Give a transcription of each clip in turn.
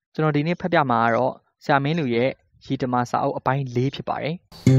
ကျွန်တော်ဒီနေ့ဖတ်ပြမှာကတော့ဆရာမင်းလူရဲ့ရေတမစာအုပ်အပိုင်း၄ဖြစ်ပါတယ်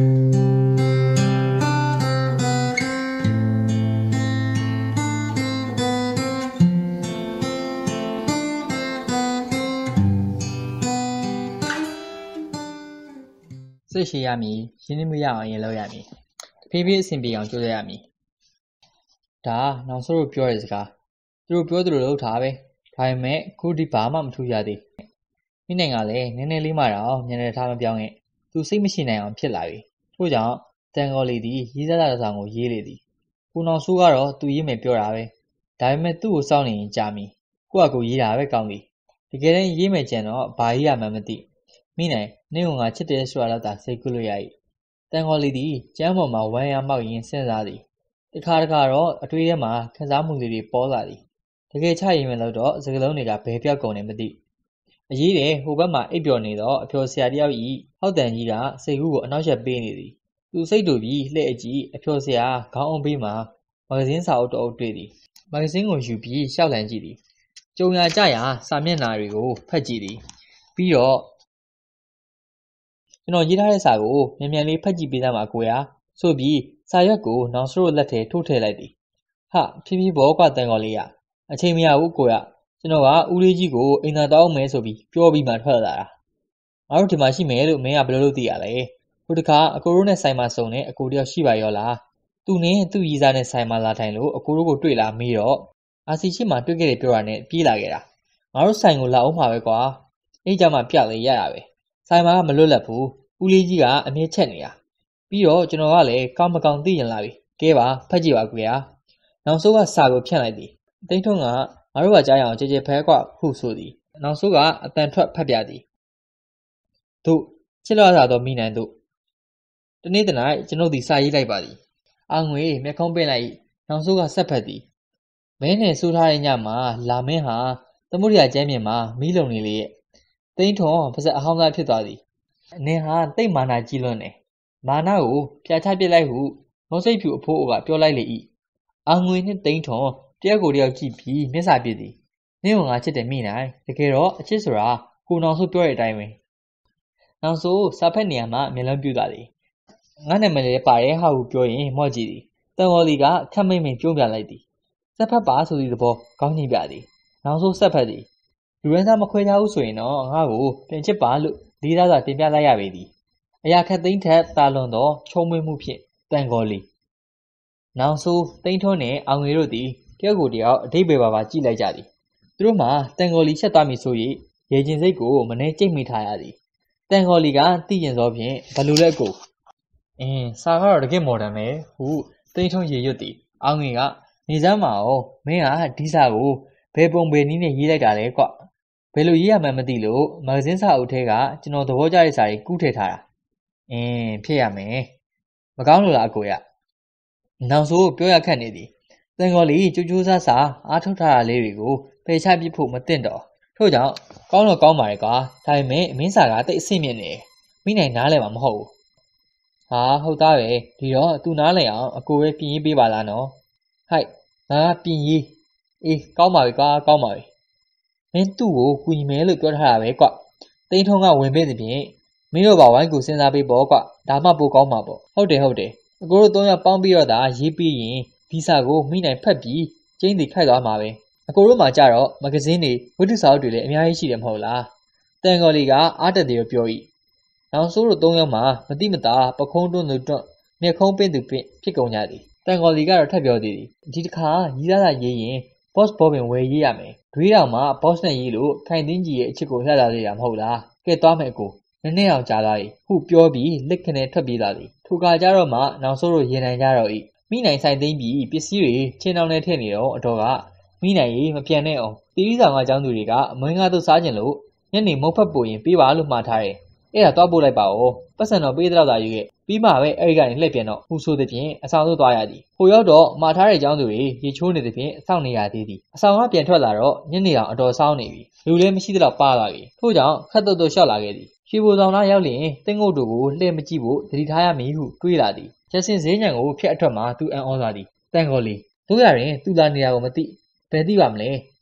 စိတ်ရှိရမည်ရင်းနှီးမှုရအောင်ရင်လုပ်ရမည်တဖြည်းဖြည်းအဆင်ပြေအောင်ကြိုးစားရမည်ဒါနောက်ဆုံးတို့ပြောတဲ့စကားသူတို့ပြောသလိုလုပ်ထားပဲဒါပေမဲ့အခုဒီဘာမှမထူးရသေးမိနိုင်ကလည်းနည်းနည်းလေးမှတော့ညနေထားမပြောင်းရဲ့သူစိတ်မရှိနိုင်အောင်ဖြစ်လာပြီထို့ကြောင့်တန်ကော်လီသည်ရေးစားတဲ့ဆောင်ကိုရေးလေသည်ကိုနောင်ဆိုးကတော့သူရေးမယ်ပြောတာပဲဒါပေမဲ့သူ့ကိုစောင့်နေရင်ကြာမီကိုကကိုရေးတာပဲကောင်းသည်တကယ်တမ်းရေးမယ်ကြံတော့ဘာရေးရမှန်းမသိမိနိုင်နေုံငါချစ်တယ်ဆိုတာတော့သာစိတ်ကူးလို့ရ၏တန်ကော်လီသည်ကျမ်းပေါ်မှာဝမ်းရမောက်ရင်းစဉ်းစားသည်တခါတော့အတွေ့အထဲမှာခံစားမှုလေးတွေပေါ်လာသည်တကယ်ချရင်မလို့တော့စကလုံးတွေကဘယ်ပြောက်ကုန်နေမသိအရေးတယ်ဟိုဘက်မှာအိပ်ပျော်နေတော့အဖျော်ဆရာတယောက်ဤဟောက်တန်ကြီးကစိတ်ကူးကိုအနောက်ရက်ပေးနေသည်သူစိတ်တူပြီးလှည့်အကြည့်အဖျော်ဆရာခေါင်းအောင်ပေးမှာမဂဇင်းစာအုပ်တစ်အုပ်တွေ့သည်မဂဇင်းကိုယူပြီးရှောက်လှန်ကြည့်သည်ကြုံရကြရာစာမျက်နှာတွေကိုဖတ်ကြည့်သည်ပြီးတော့ကျွန်တော်ရေးထားတဲ့စာကိုမြန်မြန်လေးဖတ်ကြည့်ပေးသားမှာကိုရာဆိုပြီးစာရွက်ကိုနောင်စရို့လက်ထဲထိုးထည့်လိုက်သည်ဟာဖြည်းဖြည်းဘောကွာတန်ကော်လေးရအချိန်မရဘူးကိုရကျွန်တော်ကဦးလေးကြီးကိုအိမ်သာတောင်းမယ်ဆိုပြီးပြောပြီးမှထွက်လာတာငါတို့ဒီမှာရှိမယ်လို့မင်းကဘယ်လိုလုပ်သိရလဲဟိုတခါအကိုတို့နဲ့ဆိုင်မှာစုံနေအကိုတယောက်ရှိပါရောလားသူနဲ့သူ့ရီးစားနဲ့ဆိုင်မှာလာထိုင်လို့အကိုတို့ကိုတွေ့လာမေးတော့အာစီရှိမှတွေ့ခဲ့တယ်ပြောတာနဲ့ပြေးလာခဲ့တာငါတို့ဆိုင်ကိုလာအောင်မှာပဲကွာအဲ့ကြမှာပြလေရတာပဲဆိုင်မှာမလွတ်လပ်ဘူးဦးလေးကြီးကအမြဲချက်နေတာပြီးတော့ကျွန်တော်ကလည်းကောင်းမကောင်းသိရင်လာပြီကဲပါဖတ်ကြည့်ပါကွာနောက်ဆုံးကစာကိုဖြန့်လိုက်သည်တိတ်ထုံးကငါတို့ကကြားရအောင်ကြဲကြဲဖဲကွာဟုဆိုသည်နောက်ဆုံးကအတန်ထွက်ဖတ်ပြသည်တို့ချစ်လို့ရတော့မိနိုင်တို့တနေ့တနေ့ကျွန်ုပ်ဒီစာရေးလိုက်ပါသည်အောင်ငွေမျက်ခုံးပင့်လိုက်နောက်ဆုံးကဆက်ဖက်သည်မဲနဲ့ဆိုးထားတဲ့ညမှာလာမင်းဟာသမုဒ္ဒရာကျမ်းပြင်မှာမီးလုံနေလေရဲ့တိတ်ထုံပါစက်အဟောင်းသားဖြစ်သွားသည်အနင်ဟာတိတ်မာနာကြီးလွန်းတယ်မာနာကိုပြာချပစ်လိုက်ဟုမောစိတ်ဖြူအဖိုးကပြောလိုက်လေ၏အောင်ငွေနှင့်တိတ်ထုံတယောက်ကိုတယောက်ကြည့်ပြီးမျက်စာပစ်သည်နင့်ကငါချစ်တယ်မိနိုင်တကယ်တော့အချစ်ဆိုတာကိုနောင်ဆိုပြောတဲ့အတိုင်းပဲနောက်ဆိုစာဖက်နေရာမှာမျက်လုံးပြူသွားသည်ငါနာမည်လည်းပါတယ်ဟာဟုပြောရင်မော့ကြည့်သည်တန်ဝေါ်လီကခက်မိတ်မိတ်ပြုံးပြလိုက်သည်စက်ဖက်ပါဆိုသည့်သဘောခေါင်းညှိပြသည်နောက်ဆိုဆက်ဖက်သည်လူရန်သားမခွဲခြားဘူးဆိုရင်တော့ငါ့ကိုပြန်ချစ်ပါလို့လေးသားစွာတင်ပြလိုက်ရပေသည်အရာခက်သိမ်းထက်တာလွန်သောချုံမွေးမှုဖြင့်တန်ကော်လီနောက်ဆိုတိန်ထွန်းနှင့်အောင်ငွေတို့သည်တယောက်ကိုတယောက်အဓိပ္ပာယ်ပါကြည့်လိုက်ကြသည်သူတို့မှာတန်ကော်လီချက်သွားမည်ဆို၍ရေကျင်စိတ်ကိုမနှဲကြိတ်မိထားရသည်တန်ကော်လီကသိကျင်သောဖြင့်ဘလူလက်ကိုစာကတော့တကယ်မော်ဒန်ပဲဟုတိန်ထွန်းရေရွတ်သည်အောင်ငွေကနေစမ်းမအောင်မင်းကဒီစာကိုဘယ်ပုံဘယ်နည်းနဲ့ရေးလိုက်တာလဲကွဘယ်လိုရေးရမှန်းမသိလို့မဂဇင်းစာအုပ်ထဲကကျွန်တော်သဘောကျတဲ့စာတွေကူးထည့်ထားတာဖြစ်ရမယ်မကောင်းလို့လားအကိုရနောက်ဆိုပြောရခက်နေသည်တန်ကော်လီကြိုးကြိုးစားစားအားထုတ်ထားတာလေးတွေကိုပယ်ချပစ်ဖို့မသင့်တော့ထို့ကြောင့်ကောင်းတော့ကောင်းပါရဲ့ကွာဒါပေမဲ့မင်းစာကတိတ်အဆင့်မြင့်နေမိနိုင်နားလဲမှာမဟုတ်ဘူးဟာဟုတ်သားပဲဒီတော့သူနားလဲအောင်အကိုပဲပြင်ရေးပေးပါလားနော်ဟိုက်ငါပြင်ရေးကောင်းပါပြီကွာကောင်းပါပြီမင်းသူ့ကိုကူညီမယ်လို့ပြောထားတာပဲကွတိန်ထုံးကဝင်ပေးသည်ဖြင့်မင်းတို့ဘာဝိုင်းကိုစဉ်းစားပေးပေါ့ကွဒါမှပိုကောင်းမှာပေါ့ဟုတ်တယ်အကိုတို့၃ယောက်ပေါင်းပြီးတော့ဒါရေးပြီးရင်ဒီစာကိုမိနိုင်ဖတ်ပြီးကျင်းတီခိုက်သွားမှာပဲအကိုတို့မှကြတော့မဂဇင်းတွေဝတ္ထုစာအုပ်တွေလည်းအများကြီးရှိတယ်မဟုတ်လားတန်ကော်လီကအားတက်တယ်လို့ပြော၏နောက်ဆိုးတို့၃ယောက်မှမတိမတာပခုံးတွန်းသူတွန်းမျက်ခုံးပင့်သူပင့်ဖြစ်ကုန်ကြသည်တန်ကော်လီကတော့ထပ်ပြောသေးသည်ဒီတစ်ခါရီးသားတာရေးရင် boss ဘောပင်ဝယ်ရေးရမယ်ဒွေးတောင်မှ boss နဲ့ရေးလို့ခိုင်တင်းကြီးရဲ့အချစ်ကိုလှလာသေးတာမဟုတ်လားကဲသွားမယ်အကိုနည်းနည်းအောင်ကြားလာ၏ဟုပြောပြီးလက်ခနဲ့ထွက်ပြေးလာသည်ထိုကကြတော့မှနောက်ဆိုးတို့ရင်နိုင်ကြတော့၏မိနိုင်ဆိုင်သိမ့်ပြီးပစ္စည်းတွေချင်းတောင်နဲ့ထည့်နေတော့အတော်ကမိနိုင်ရေးမပြန်နဲ့အောင်တီးရီဆောင်ကကျောင်းသူတွေကအမွေးငါးတို့စားကျင်လို့ညနေမုတ်ဖက်ပို့ရင်ပေးပါလို့မှားထားတယ်အဲ့ဒါတော့ပို့လိုက်ပါဦးပတ်စံတော်ပေးတော့တာယူရဲ့ပြီးမှပဲအဲ့ဒီကနေလှည့်ပြန်တော့ဟူဆိုသည်ဖြင့်အဆောင်သို့သွားရသည်ဟိုရောက်တော့မှားထားတဲ့ကျောင်းသူတွေရေချိုးနေသည်ဖြင့်အဆောင်နေရသေးသည်အဆောင်ကပြန်ထွက်လာတော့ညနေအောင်အတော်ဆောင်းနေပြီလူလည်းမရှိသလောက်ပါလာပြီထို့ကြောင့်ခတ်တုတ်တုတ်လျှောက်လာခဲ့သည်ရွှေဘိုဆောင်သားရောက်လျင်တင်းငုတ်တို့ကိုလှည့်မကြည့်ဖို့သတိထားရမည်ဟုတွေးလာသည်ကျဆင်ဈေးညံကိုဖျက်အထွက်မှသူအံ့ဩသွားသည်တန်ကော်လီတို့ရရင်သူလာနေတာကိုမသိဘယ်သိပါမလဲ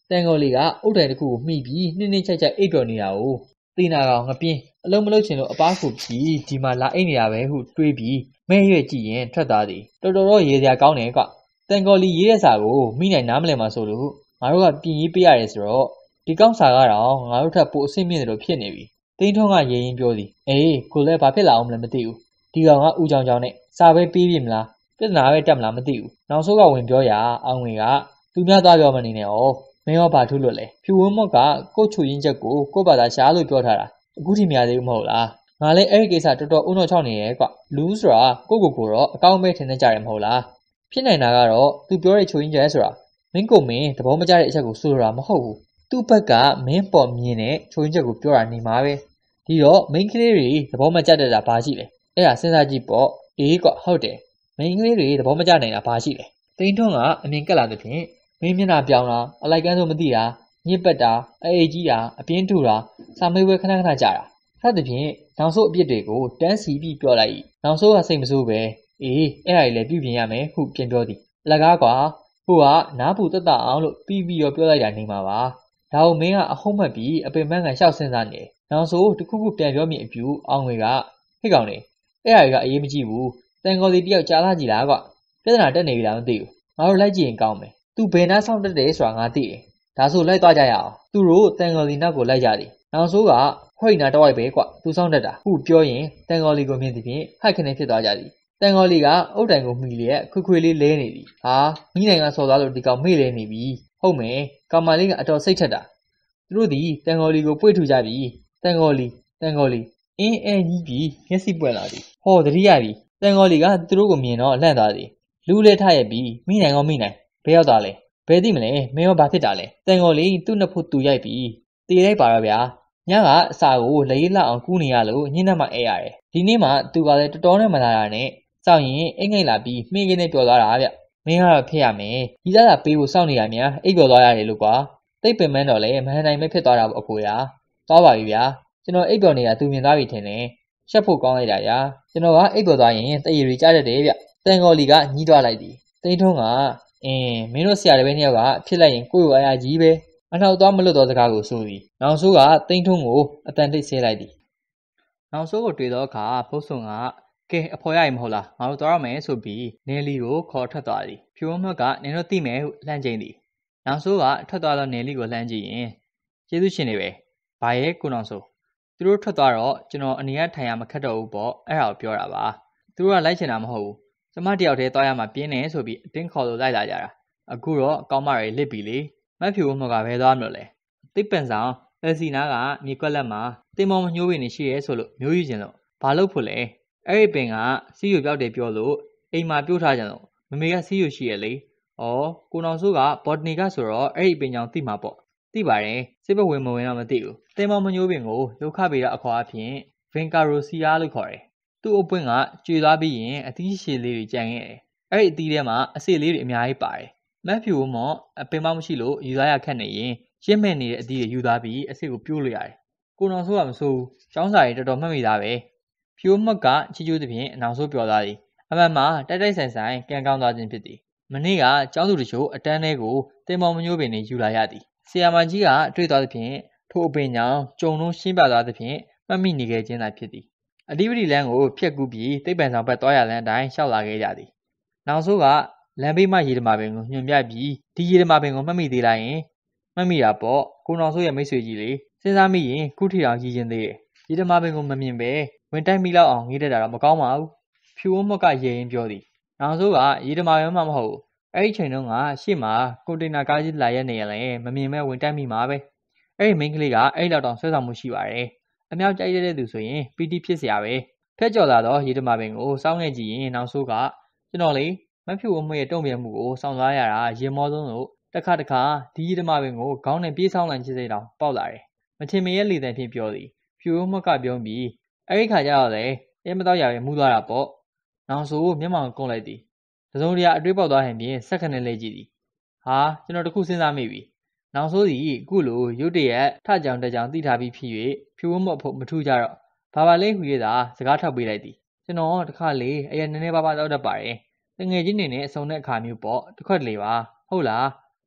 တန်ကော်လီကအုတ်တိုင်တစ်ခုကိုမှီပြီးနှင်းချိုက်အိပ်ပျော်နေတာကိုတီနာကောင်ငပြင်းအလုံးမလုံးချင်လို့အပားခုပြီးဒီမှာလာအိတ်နေတာပဲဟုတွေးပြီးမဲရွက်ကြည့်ရင်ထွက်သွားသည်တော်တော်ရေစရာကောင်းတယ်ကွတန်ကော်လီရေးတဲ့စာကိုမိနိုင်နားမလည်မှာဆိုလို့ငါတို့ကပြင်ရေးပေးရတယ်ဆိုတော့ဒီကောင်းစာကတော့ငါတို့ထပ်ပိုအဆင့်မြင့်တယ်လို့ဖြစ်နေပြီတိန်းထုံးကရေရင်ပြောသည်အေးကိုလည်းဘာဖြစ်လာအောင်မလဲမသိဘူးဒီကောင်ကဦးကြောင်ကြောင်နဲ့စာပဲပေးပြီမလားပြဿနာပဲတက်မလားမသိဘူးနောက်ဆုံးကဝင်ပြောရအောင်ငွေကသူများသွားပြောမနေနဲ့ဩမင်းရောဘာထူးလို့လဲဖြူဝင်းမော့ကကို့ချူရင်းချက်ကိုကို့ဘာသာရှားလို့ပြောထားတာအခုထိမရသေးဘူးမဟုတ်လားငါလည်းအဲ့ဒီကိစ္စတော်တော်အုံတော့ချောင်းနေရဲကွလူးဆိုတာကိုတော့အကောင်းပဲထင်နေကြတယ်မဟုတ်လားဖြစ်နိုင်တာကတော့သူပြောတဲ့ချူရင်းချက်ဆိုတာမင်းကိုမင်းသဘောမကျတဲ့အချက်ကိုဆိုလိုတာမဟုတ်ဘူးသူ့ဘက်ကမင်းပေါ်မြင်တဲ့ချူရင်းချက်ကိုပြောတာနေမှာပဲဒီတော့မိန်းကလေးတွေသဘောမကျတဲ့တာဘာရှိလဲအဲ့ဒါစဉ်းစားကြည့်ပေါ့အေးကွဟုတ်တယ်မိန်းကလေးတွေသဘောမကျနိုင်တာဘာရှိလဲတိန်းထွန်းကအမြင်ကက်လာတဲ့ဖြင့်မင်းမျက်နှာပြောင်းတာအလိုက်ကန်းဆိုမသိတာညစ်ပတ်တာအေးကြီးတာအပြင်းထူတာစာမေးပွဲခဏခဏကြာတာစသဖြင့်နောက်ဆုံးအပြစ်တွေကိုတန်းစီပြီးပြောလိုက်နောက်ဆုံးကစိတ်မဆိုးပဲအေးအဲ့ဒါကြီးလည်းပြုပြင်ရမယ်ဟုပြန်ပြောသည်အလကားကွာဟိုကနားပူတက်တာအောင်လို့ပြီးရောပြောလိုက်တာနေမှာပါဒါကိုမင်းကအဟုတ်မှတ်ပြီးအပင်ပန်းကန်ရှောက်စင်းစားနေနောက်ဆိုတခုခုပြန်ပြောမိအပြူအောင်ငွေကဟိတ်ကောင်နေအဲ့ဒါကြီးကအရေးမကြီးဘူးတန်ကော်စီတယောက်ကြားလာကြည့်လားကွပြဿနာတက်နေပြီလားမသိဘူးငါတို့လိုက်ကြည့်ရင်ကောင်းမယ်သူဘယ်နှဆောင်တက်တယ်ဆိုတာငါသိတယ်ဒါဆိုလိုက်သွားကြရအောင်သူတို့တန်ကော်စီနောက်ကိုလိုက်ကြသည်နောက်ဆိုကခွိတ်နာတော့ပဲကွသူဆောင်တက်တာဟုပြောရင်တန်ကော်လီကိုမြင်သည်ဖြင့်ဟိုက်ခနဲ့ဖြစ်သွားကြသည်တန်ကော်လီကအုတ်တိုင်ကိုမှီလျက်ခွေလေးလဲနေသည်ဟာမိနိုင်ကဆော်သွားလို့ဒီကောင်မေ့လဲနေပြီဟုတ်မယ်ကောင်မလေးကအတော်စိတ်ထက်တာသူတို့သည်တန်ကော်လီကိုပွေ့ထူကြပြီတန်ကော်လီအင်းအဲကြီးပြီးမျက်စိပွင့်လာသည်ဟောတတိယပြီတန်ကော်လီကသူတို့ကိုမြင်တော့လန့်သွားသည်လူလဲထရက်ပြီးမိနိုင်ဘယ်ရောက်သွားလဲဘယ်သိမလဲမင်းရောဘာဖြစ်တာလဲတန်ကော်လီသူ့နှစ်ဖို့တူရိုက်ပြီးတေးလိုက်ပါတော့ဗျာညကအစာကိုလက်ရည်လောက်အောင်ကူးနေရလို့ညနေမှအဲရတယ်ဒီနေ့မှသူကလည်းတော်တော်နဲ့မလာတာနဲ့စောင့်ရင်အိတ်ငိတ်လာပြီးမိခင်းနဲ့ပျော်သွားတာဗျမင်းကတော့ဖြစ်ရမယ်ဒီသားသာပေးဖို့စောင့်နေရမြန်အိတ်ပျော်သွားရတယ်လို့ကွာတိတ်ပင်မန်းတော့လေမဟန်နိုင်ပဲဖြစ်သွားတာပေါ့အကိုရာသွားပါပြီဗျာကျွန်တော်အိတ်ပျော်နေတာသူမြင်သွားပြီထင်တယ်ရှက်ဖို့ကောင်းလိုက်တာရာကျွန်တော်ကအိတ်ပျော်သွားရင်တရေတွေကြားတတ်တယ်ဗျတန်ကော်လီကညှိသွားလိုက်သည်တိန်းထုံးကမင်းတို့ဆရာတပည့်နှစ်ယောက်ကဖြစ်လိုက်ရင်ကိုယ့်ရောအားကြီးပဲအနောက်သွားမလွတ်သောစကားကိုဆိုသည်နောက်ဆိုးကတိန်းထုံးကိုအတန်တိတ်ဆဲလိုက်သည်နောက်ဆိုးကိုတွေ့သောအခါဖုတ်ဆုံကကဲအဖော်ရရင်မဟုတ်လားငါတို့သွားရမယ်ဆိုပြီးနေလီကိုခေါ်ထွက်သွားသည်ဖြူဝမကနင်တို့သိမယ်ဟုလှမ်းကျိန်သည်နောက်ဆိုးကထွက်သွားသောနေလီကိုလှမ်းကြည့်ရင်ကျေးဇူးရှင်တွေပဲဘာရဲ့ကိုနောက်ဆိုသူတို့ထွက်သွားတော့ကျွန်တော်အနေနဲ့ထိုင်ရမခက်တော့ဘူးပေါ့အဲ့ဒါကိုပြောတာပါသူတို့ကလိုက်ချင်တာမဟုတ်ဘူးကျမတယောက်တည်းသွားရမှပြင်းနေဆိုပြီးအတင်းခေါ်လို့လိုက်လာကြတာအခုတော့အကောင်းမတွေလစ်ပြီလေမက်ဖြူဝမကဘဲသွားမလို့လဲတိတ်ပန်ဆောင်အစီနာကမြေကွက်လက်မှာတင်မောင်မညှိုးပင်နေရှိရဲဆိုလို့မျိုးယူခြင်းလို့ဘာလို့ဖို့လဲအဲ့ဒီပင်ကစီးယူပြောက်တယ်ပြောလို့အိမ်မှာပြို့ထားကြလို့မမေကစီးယူရှိရလေဩကိုနောင်ဆိုးကဘော်တနီကဆိုတော့အဲ့ဒီပင်ကြောင့်သိမှာပေါ့သိပါတယ်စိတ်ဘဝင်မဝင်တော့မသိဘူးတင်မောင်မညှိုးပင်ကိုဒုက္ခပေတဲ့အခေါ်အဖြစ်ဗင်ကာရိုစီယာလို့ခေါ်တယ်သူ့အပွင့်ကကျွေသွားပြီးရင်အသီးရှည်လေးတွေကြံခဲ့တယ်အဲ့ဒီအသီးထဲမှာအစစ်လေးတွေအများကြီးပါတယ်မက်ဖြူဝမော့အပင်မမရှိလို့ယူသားရခက်နေရင်ရင့်မဲ့နေတဲ့အသီးတွေယူသားပြီးအစစ်ကိုပြိုးလို့ရတယ်ကိုနောင်ဆိုးကမဆိုးကျောင်းစာတွေတော်တော်မှတ်မိသားပဲဖြူဝမော့ကချီကျိုးသဖြင့်အနောင်ဆိုးပြောသားသည်အမှန်မှာတိုက်ဆိုင်ကန်ကောင်းသွားခြင်းဖြစ်သည်မနေ့ကကျောင်းသူတို့အတန်းထဲကိုတင်မောင်မညိုးပင်တွေယူလာရသည်ဆရာမကြီးကတွေ့သွားသဖြင့်ထိုအပင်ကြောင့်ကြုံလုံးရှင်းပြသွားသဖြင့်မှတ်မိနေခဲ့ခြင်းသာဖြစ်သည်အဓိပတိလမ်းကိုဖျက်ကူးပြီးတိတ်ပန်ဆောင်ဘက်သွားရလမ်းအတိုင်းရှောက်လာခဲ့ကြသည်နောက်ဆိုးကလမ်းဘေးမှရေဓမာပင်ကိုညွှန်ပြပြီးဒီရေဓမာပင်ကိုမှတ်မိသေးလားယင်မှတ်မိတာပေါ့ကိုနောင်ဆိုးရဲ့မိတ်ဆွေကြီးလေစဉ်းစားမိရင်ခုထီအောင်ကြီးချင်းသေးတယ်ရေဓမာပင်ကိုမမြင်ပဲဝင်တိုက်မိလောက်အောင်ငေးတတ်တာတော့မကောင်းပါဘူးဖြူဝမော့ကရေရင်ပြောသည်နောက်ဆိုးကရေဓမာပင်မှမဟုတ်အဲ့ဒီချိန်တုန်းကရှေ့မှာကွန်တိန်နာကားကြီးလာရက်နေရလဲမမြင်မဲ့ဝင်တိုက်မိမှာပဲအဲ့ဒီမိန်းကလေးကအဲ့လောက်တောင်ဆွဲဆောင်မှုရှိပါတယ်အမြောက်ကြိုက်တဲ့သူဆိုရင်ပီတီဖြစ်เสียပဲဖက်ကြော်လာတော့ရေဓမာပင်ကိုစောင်းခဲ့ကြည့်ရင်နောက်ဆိုးကကျွန်တော်လေမဖြူဝမရဲ့တုံ့ပြန်မှုကိုစောင့်စားရတာရေမောဆုံးလို့တခါဒီရေဓမာပင်ကိုခေါင်းနဲ့ပြေးဆောင်လိုက်ချစ်စိတ်တောင်ပေါက်လာတယ်မချင်မရဲလေတံဖြင့်ပြောသည်ဖြူဝမကပြုံးပြီးအဲ့ဒီခါကျတော့လေအဲမတော့ရပဲမူးသွားတာပေါ့နောက်ဆိုမျက်မှောင်ကုန်းလိုက်သည်တစုံတရာအတွေးပေါက်သွားဟန်ဖြင့်စက်ခနဲ့လဲကြည့်သည်ဟာကျွန်တော်တခုစဉ်းစားမိပြီနောက်ဆိုသည်အခုလိုရုတ်တရက်ထကြောင်တက်ကြောင်တိထားပြီးဖြစ်၍ဖြူဝမဖို့မထူးကြတော့ဘာလေးဟူရတာစကားထောက်ပေးလိုက်သည်ကျွန်တော်တခါလေအရင်နည်းနည်းပါးပါးတောက်တတ်ပါတယ်တငယ်ချင်းနေနဲ့အစုံတဲ့အခါမျိုးပေါ့တစ်ခွက်လေပါဟုတ်လား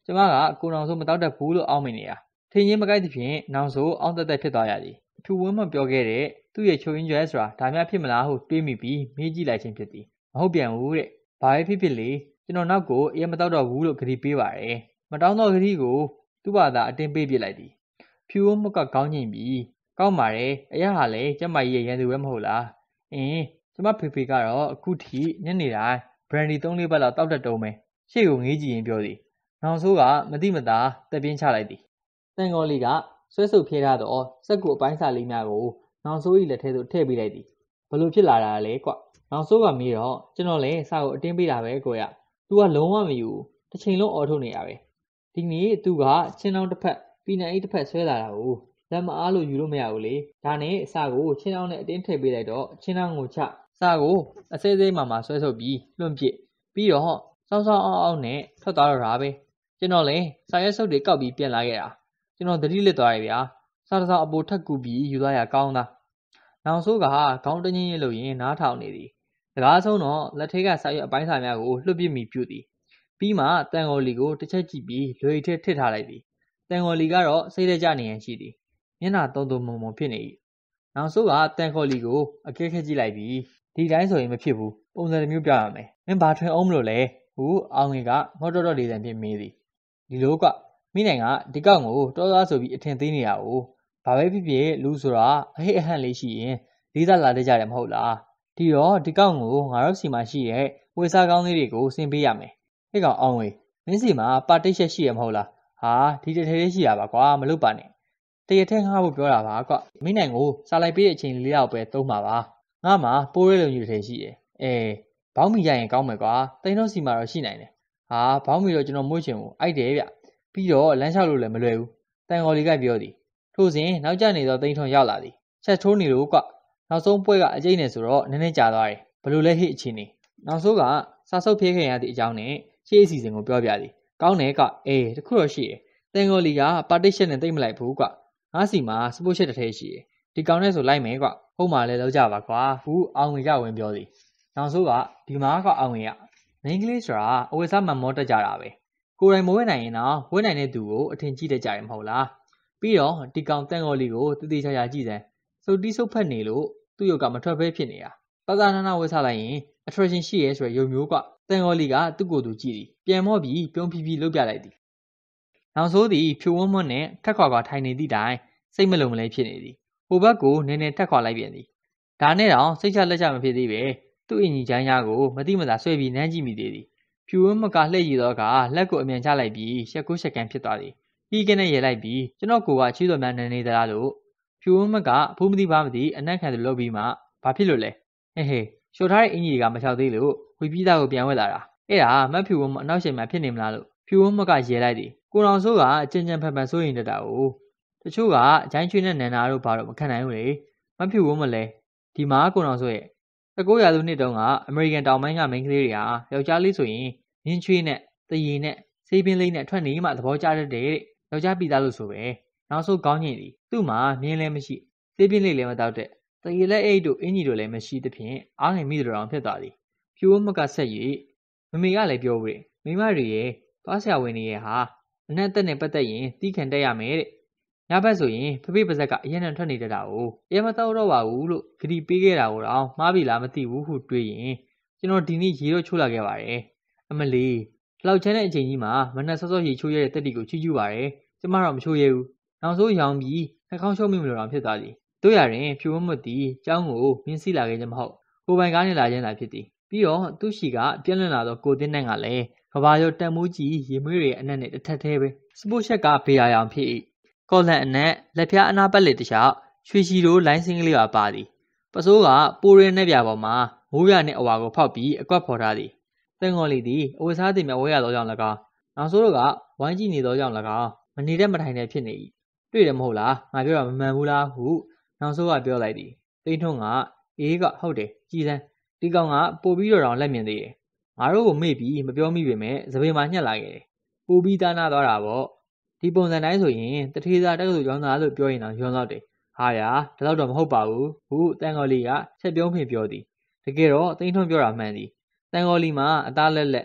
ကျမကကိုနောင်ဆိုးမတောက်တတ်ဘူးလို့အောက်မိနေတာထင်ချင်းမကိုက်သဖြင့်နောင်ဆိုးအောင်းတက်ဖြစ်သွားရသည်ဖြူဝင်းမပြောခဲ့တဲ့သူ့ရဲ့ချိုရင်းကျွဲဆိုတာဒါများဖြစ်မလားဟုတွေးမိပြီးမေးကြည့်လိုက်ခြင်းဖြစ်သည်မဟုတ်ပြန်ဘူးတဲ့ဘာပဲဖြစ်ဖြစ်လေကျွန်တော်နောက်ကိုအေးမတောက်တော့ဘူးလို့ဂရီပေးပါတယ်မတောင်းတော့ဂရီကိုသူ့ဘာသာအတင်းပေးပြလိုက်သည်ဖြူဝင်းမကခေါင်းငိမ့်ပြီးကောက်ပါတယ်အရာဟာလေကျမကြီးရဲ့ရန်သူပဲမဟုတ်လားကျမဖေကတော့အခုထိညနေတိုင်းဘရန်ဒီ3-4ဘတ်လောက်တောက်တတ်တုံးပဲရှေ့ကိုငေးကြည့်ရင်ပြောသည်နောင်ဆိုးကမတိမတာတက်ပြင်းချလိုက်သည်တန်ကော်လီကဆွဲဆုပ်ဖြဲထားသောစက်ကူအပိုင်းစာလေးများကိုနောင်ဆိုး၏လက်ထဲသို့ထည့်ပေးလိုက်သည်ဘလို့ဖြစ်လာတာလဲကွနောင်ဆိုးကမေးတော့ကျွန်တော်လည်းစာကိုအတင်းပေးတာပဲကိုရသူကလုံးဝမယူတစ်ချိန်လုံးအော်ထုတ်နေရပဲဒီနေ့သူကချင်းအောင်တစ်ဖက်ပီနန်အိတ်တစ်ဖက်ဆွဲလာတာကိုလက်မအားလို့ယူလို့မရဘူးလေဒါနဲ့စာကိုချင်းအောင်နဲ့အတင်းထည့်ပေးလိုက်တော့ချင်းအောင်ကိုချစာကိုအစဲစဲမှဆွဲဆုပ်ပြီးလွန့်ပစ်ပြီးတော့စောင်းအောင်နဲ့ထွက်သွားတော့တာပဲကျွန်တော်လည်းစာရွက်စုပ်တွေကောက်ပြီးပြန်လာခဲ့တာကျွန်တော်သတိလစ်သွားရဗျာစာတစ်စောင်အပိုထက်ကူပြီးယူသွားရကောင်းသားနောင်ဆိုးကခေါင်းတငင်းရလို့ရင်နားထောင်နေသည်စကားဆုံးတော့လက်ထဲကစာရွက်အပိုင်းစာများကိုလွှတ်ပစ်မိပြုသည်ပြီးမှတန်ကော်လီကိုတစ်ချက်ကြည့်ပြီးလွေထစ်ထစ်ထားလိုက်သည်တန်ကော်လီကတော့စိတ်ထဲကျနေရန်ရှိသည်မျက်နှာတုံတုံမုံမုံဖြစ်နေ၏နောက်ဆိုးကတန်ကော်လီကိုအကဲခက်ကြည့်လိုက်ပြီးဒီတိုင်းဆိုရင်မဖြစ်ဘူးပုံစံတစ်မျိုးပြရမယ်မင်းဘာထွင်အောင်မလို့လဲဟုအောင်ငယ်ကငေါ့တော်လေးတန်ဖြင့်မေးသည်ဒီလိုကမိနိုင်ကဒီကောက်ကိုတော်သားဆိုပြီးအထင်သေးနေတာကိုဘာပဲဖြစ်ဖြစ်လူဆိုတာအဟိအဟန့်လေးရှိရင်လေးစားလာတတ်ကြတယ်မဟုတ်လားဒီတော့ဒီကောက်ကိုငါတို့စီမှာရှိတဲ့ဝေစားကောင်းလေးတွေကိုစင်ပေးရမယ်ဟဲ့ကောင်အောင်ငယ်မင်းစီမှာပါတိတ်ချက်ရှိရမဟုတ်လားဟာဒီတထဲလေးရှိရပါကွာမလုပ်ပါနဲ့တရထဲငှားဖို့ပြောတာပါကွမိနိုင်ကိုစားလိုက်ပေးတဲ့အချိန်လေးလောက်ပဲသုံးပါပါငါမှပိုးရဲလုံယူတဲ့ရှိတယ်ဘောင်းမီရရင်ကောင်းမယ်ကွာတိန်တော့စီမှာတော့ရှိနိုင်တယ်ဟာဘောင်းမီတော့ကျွန်တော်မွေးချင်ဘူးအိုက်တယ်ဗျပြီးတော့လမ်းလျှောက်လို့လည်းမလွယ်ဘူးတန်ကော်လီကပြောသည်ထို့စဉ်နောက်ကျနေသောတိန်ထွန်ရောက်လာသည်ချက်ထိုးနေလို့ကွနောက်ဆုံးပွဲကအကျိတ်နဲ့ဆိုတော့နည်းနည်းကြာသွားတယ်ဘလို့လဲဟိအချင်းနေနောက်ဆိုးကစာဆုပ်ဖြဲခဲ့ရသည့်အကြောင်းနဲ့ရှေ့အစီအစဉ်ကိုပြောပြသည်ကောင်းတယ်ကတခုတော့ရှိတယ်တန်ကော်လီကပါတိတ်ရှက်နဲ့တိတ်မလိုက်ဘူးကွငါစီမှာစပို့ရှက်တစ်ထဲရှိတယ်ဒီကောင်နဲ့ဆိုလိုက်မယ်ကွဟုတ်မှလည်းလောက်ကြပါကွာဟူအောင်ငယ်ကဝင်ပြောသည်နောက်ဆိုးကဒီမှာကအောင်ငယ်ရမင်းကလေးဆိုတာအဝတ်စားမှန်မောတက်ကြတာပဲကိုယ်တိုင်မဝဲနိုင်ရင်တော့ဝဲနိုင်တဲ့သူကိုအထင်ကြီးတတ်ကြတယ်မဟုတ်လားပြီးတော့ဒီကောင်တန်ကော်လီကိုတည်တည်ချာချာကြည့်စမ်းစုပ်တီးစုပ်ဖက်နေလို့သူ့ရုပ်ကမထွက်ဘဲဖြစ်နေတာသာသာနာနာဝဲစားလိုက်ရင် attraction ရှိရဲဆိုရရုံမျိုးကတန်ကော်လီကသူ့ကိုယ်သူကြည့်သည်ပြန်မော့ပြီးပြုံးဖြီးဖြီးလှုပ်ပြလိုက်သည်နောက်ဆိုးသည်ဖြူဝန်းမွန်းနဲ့ထက်ခွာထိုင်နေသည့်တိုင်စိတ်မလုံမလဲဖြစ်နေသည်ဟိုဘက်ကိုနည်းနည်းထက်ခွာလိုက်ပြန်သည်ဒါနဲ့တောင်စိတ်ချလက်ချမဖြစ်သေးပဲသူ့အင်ကြီးချိုင်းသားကိုမတိမသာဆွဲပြီးနမ်းကြည့်မိသေးသည်ဖြူဝန်းမကလှည့်ရည်သောအခါလက်ကိုအမြန်ချလိုက်ပြီးရှက်ကိုရှက်ကန်ဖြစ်သွားသည်ပြီးကနဲ့ရဲလိုက်ပြီးကျွန်တော်ကိုကချီးတော်များနန်းနေသလားလို့ဖြူဝန်းမကဘူးမသိဘာမသိအနက်ခံသူလုပ်ပြီးမှဘာဖြစ်လို့လဲဟဲ့လျှော်ထားတဲ့အင်ကြီးကမလျှောက်သေးလို့ဝီပြီးသားကိုပြန်ဝက်လာတာအဲ့ဒါမတ်ဖြူဝန်းမအနောက်ရှေ့မှာဖြစ်နေမလားလို့ဖြူဝန်းမကရဲလိုက်သည်ကိုတော်ဆိုးကအကြင်ကြံဖန်ဖန်စိုးရင်တတာကိုတချို့ကဂျိုင်းချွေးနဲ့နန္နာတို့ဘာလို့မခံနိုင်ဘူးလေမဖြူဝန်းမလဲဒီမှာကိုတော်ဆိုးရဲ့1900ရာစုနှစ်တုန်းကအမေရိကန်တောင်ပိုင်းကမိန်းကလေးတွေဟာယောက်ျားလေးဆိုရင်မြင်းချွေးနဲ့တရီနဲ့ဆေးပင်းလေးနဲ့ထွက်နေမှသဘောကျတတ်တဲ့ယောက်ျားပြည်သားလို့ဆိုပဲနောက်ဆုံးကောင်းညင်သည်သူ့မှာမြင်းလည်းမရှိဆေးပင်းလေးလည်းမတောက်တဲ့တရီလက်အိတ်တို့အင်ကြီးတို့လည်းမရှိသဖြင့်အားငယ်မိသူတော်ဖြစ်သွားသည်ဖြူဝန်းမကဆက်၍မမေကလည်းပြောပြီးမိမတွေရဲ့သွားဆရာဝန်တွေရဲ့ဟာအနက်သက်နဲ့ပတ်သက်ရင်တီးခံတက်ရမယ်တဲ့ညဘက်ဆိုရင်ဖေပါဇက်ကအရင်နဲ့ထွက်နေတတ်တာကိုအဲမတော့တော့ပါဘူးလို့ဂရီပေးခဲ့တာကိုတော့မှားပြီလားမသိဘူးဟုတွေးရင်ကျွန်တော်ဒီနေ့ရေတော့ချိုးလာခဲ့ပါတယ်အမလီလောက်ချမ်းတဲ့အချိန်ကြီးမှာမနှက်စောစောရေချိုးရတဲ့တက်တီကိုချီးကျူးပါတယ်ကျမတော့မချိုးရဘူးနောက်ဆုံးရောင်ပြီးနှာခေါင်းရှုံးမိမလို့တော့ဖြစ်သွားသည်တို့ရရင်ဖြူဝန်းမသည်ကျောင်းကိုမြင်းစီလာခဲ့ခြင်းမဟုတ်ကိုပိုင်ကားနဲ့လာခြင်းသာဖြစ်သည်ပြီးတော့သူ့ရှိကပြက်လွန်လာသောကိုတင်းနဲ့ကလည်းကဘာရောတန်မိုးကြီးရေမွေးတွေအနက်နဲ့တစ်ထက်သေးပဲစပို့ရှက်ကဘေးရာရောင်ဖြစ်၏ကော်လန်အနက်လက်ဖျားအနာပတ်လက်တခြားရွှေချီတို့လိုင်းစင်းကလေးပါပါသည်ပစိုးကပိုးရဲနဲ့ပြပေါ်မှာမိုးရနဲ့အဝါကိုဖောက်ပြီးအကွက်ဖော်ထားသည်တန်ငေါ်လီသည်အဝတ်စားသည်မြဝဲရသောကြောင့်၎င်းနောက်ဆိုးတို့ကဝိုင်းကြည့်နေသောကြောင့်၎င်းမနေတဲ့မထိုင်တဲ့ဖြစ်နေ၏တွေ့တယ်မဟုတ်လားငါပြောတာမမှန်ဘူးလားဟုနောက်ဆိုးကပြောလိုက်သည်တိန်းထွန်းကအေးကဟုတ်တယ်ကြည်စမ်းဒီကောင်ကပို့ပြီးတော့လက်မြင်သေးတယ်ငါတို့ကိုမေ့ပြီးမပြောမိပေမဲ့သပင်မှာညှက်လာခဲ့တယ်ပို့ပြီးသားနာသွားတာပေါ့ဒီပုံစံတိုင်းဆိုရင်တထေးသားတက္ကသိုလ်ကျောင်းသားလို့ပြောရင်တော့ယွန်းတော့တယ်ဟာဗျာဒါတော့မဟုတ်ပါဘူးဟုတန်ကော်လီကချက်ပြုံးဖြင့်ပြောသည်တကယ်တော့တိန်းထွန်းပြောတာမှန်သည်တန်ကော်လီမှာအသားလက်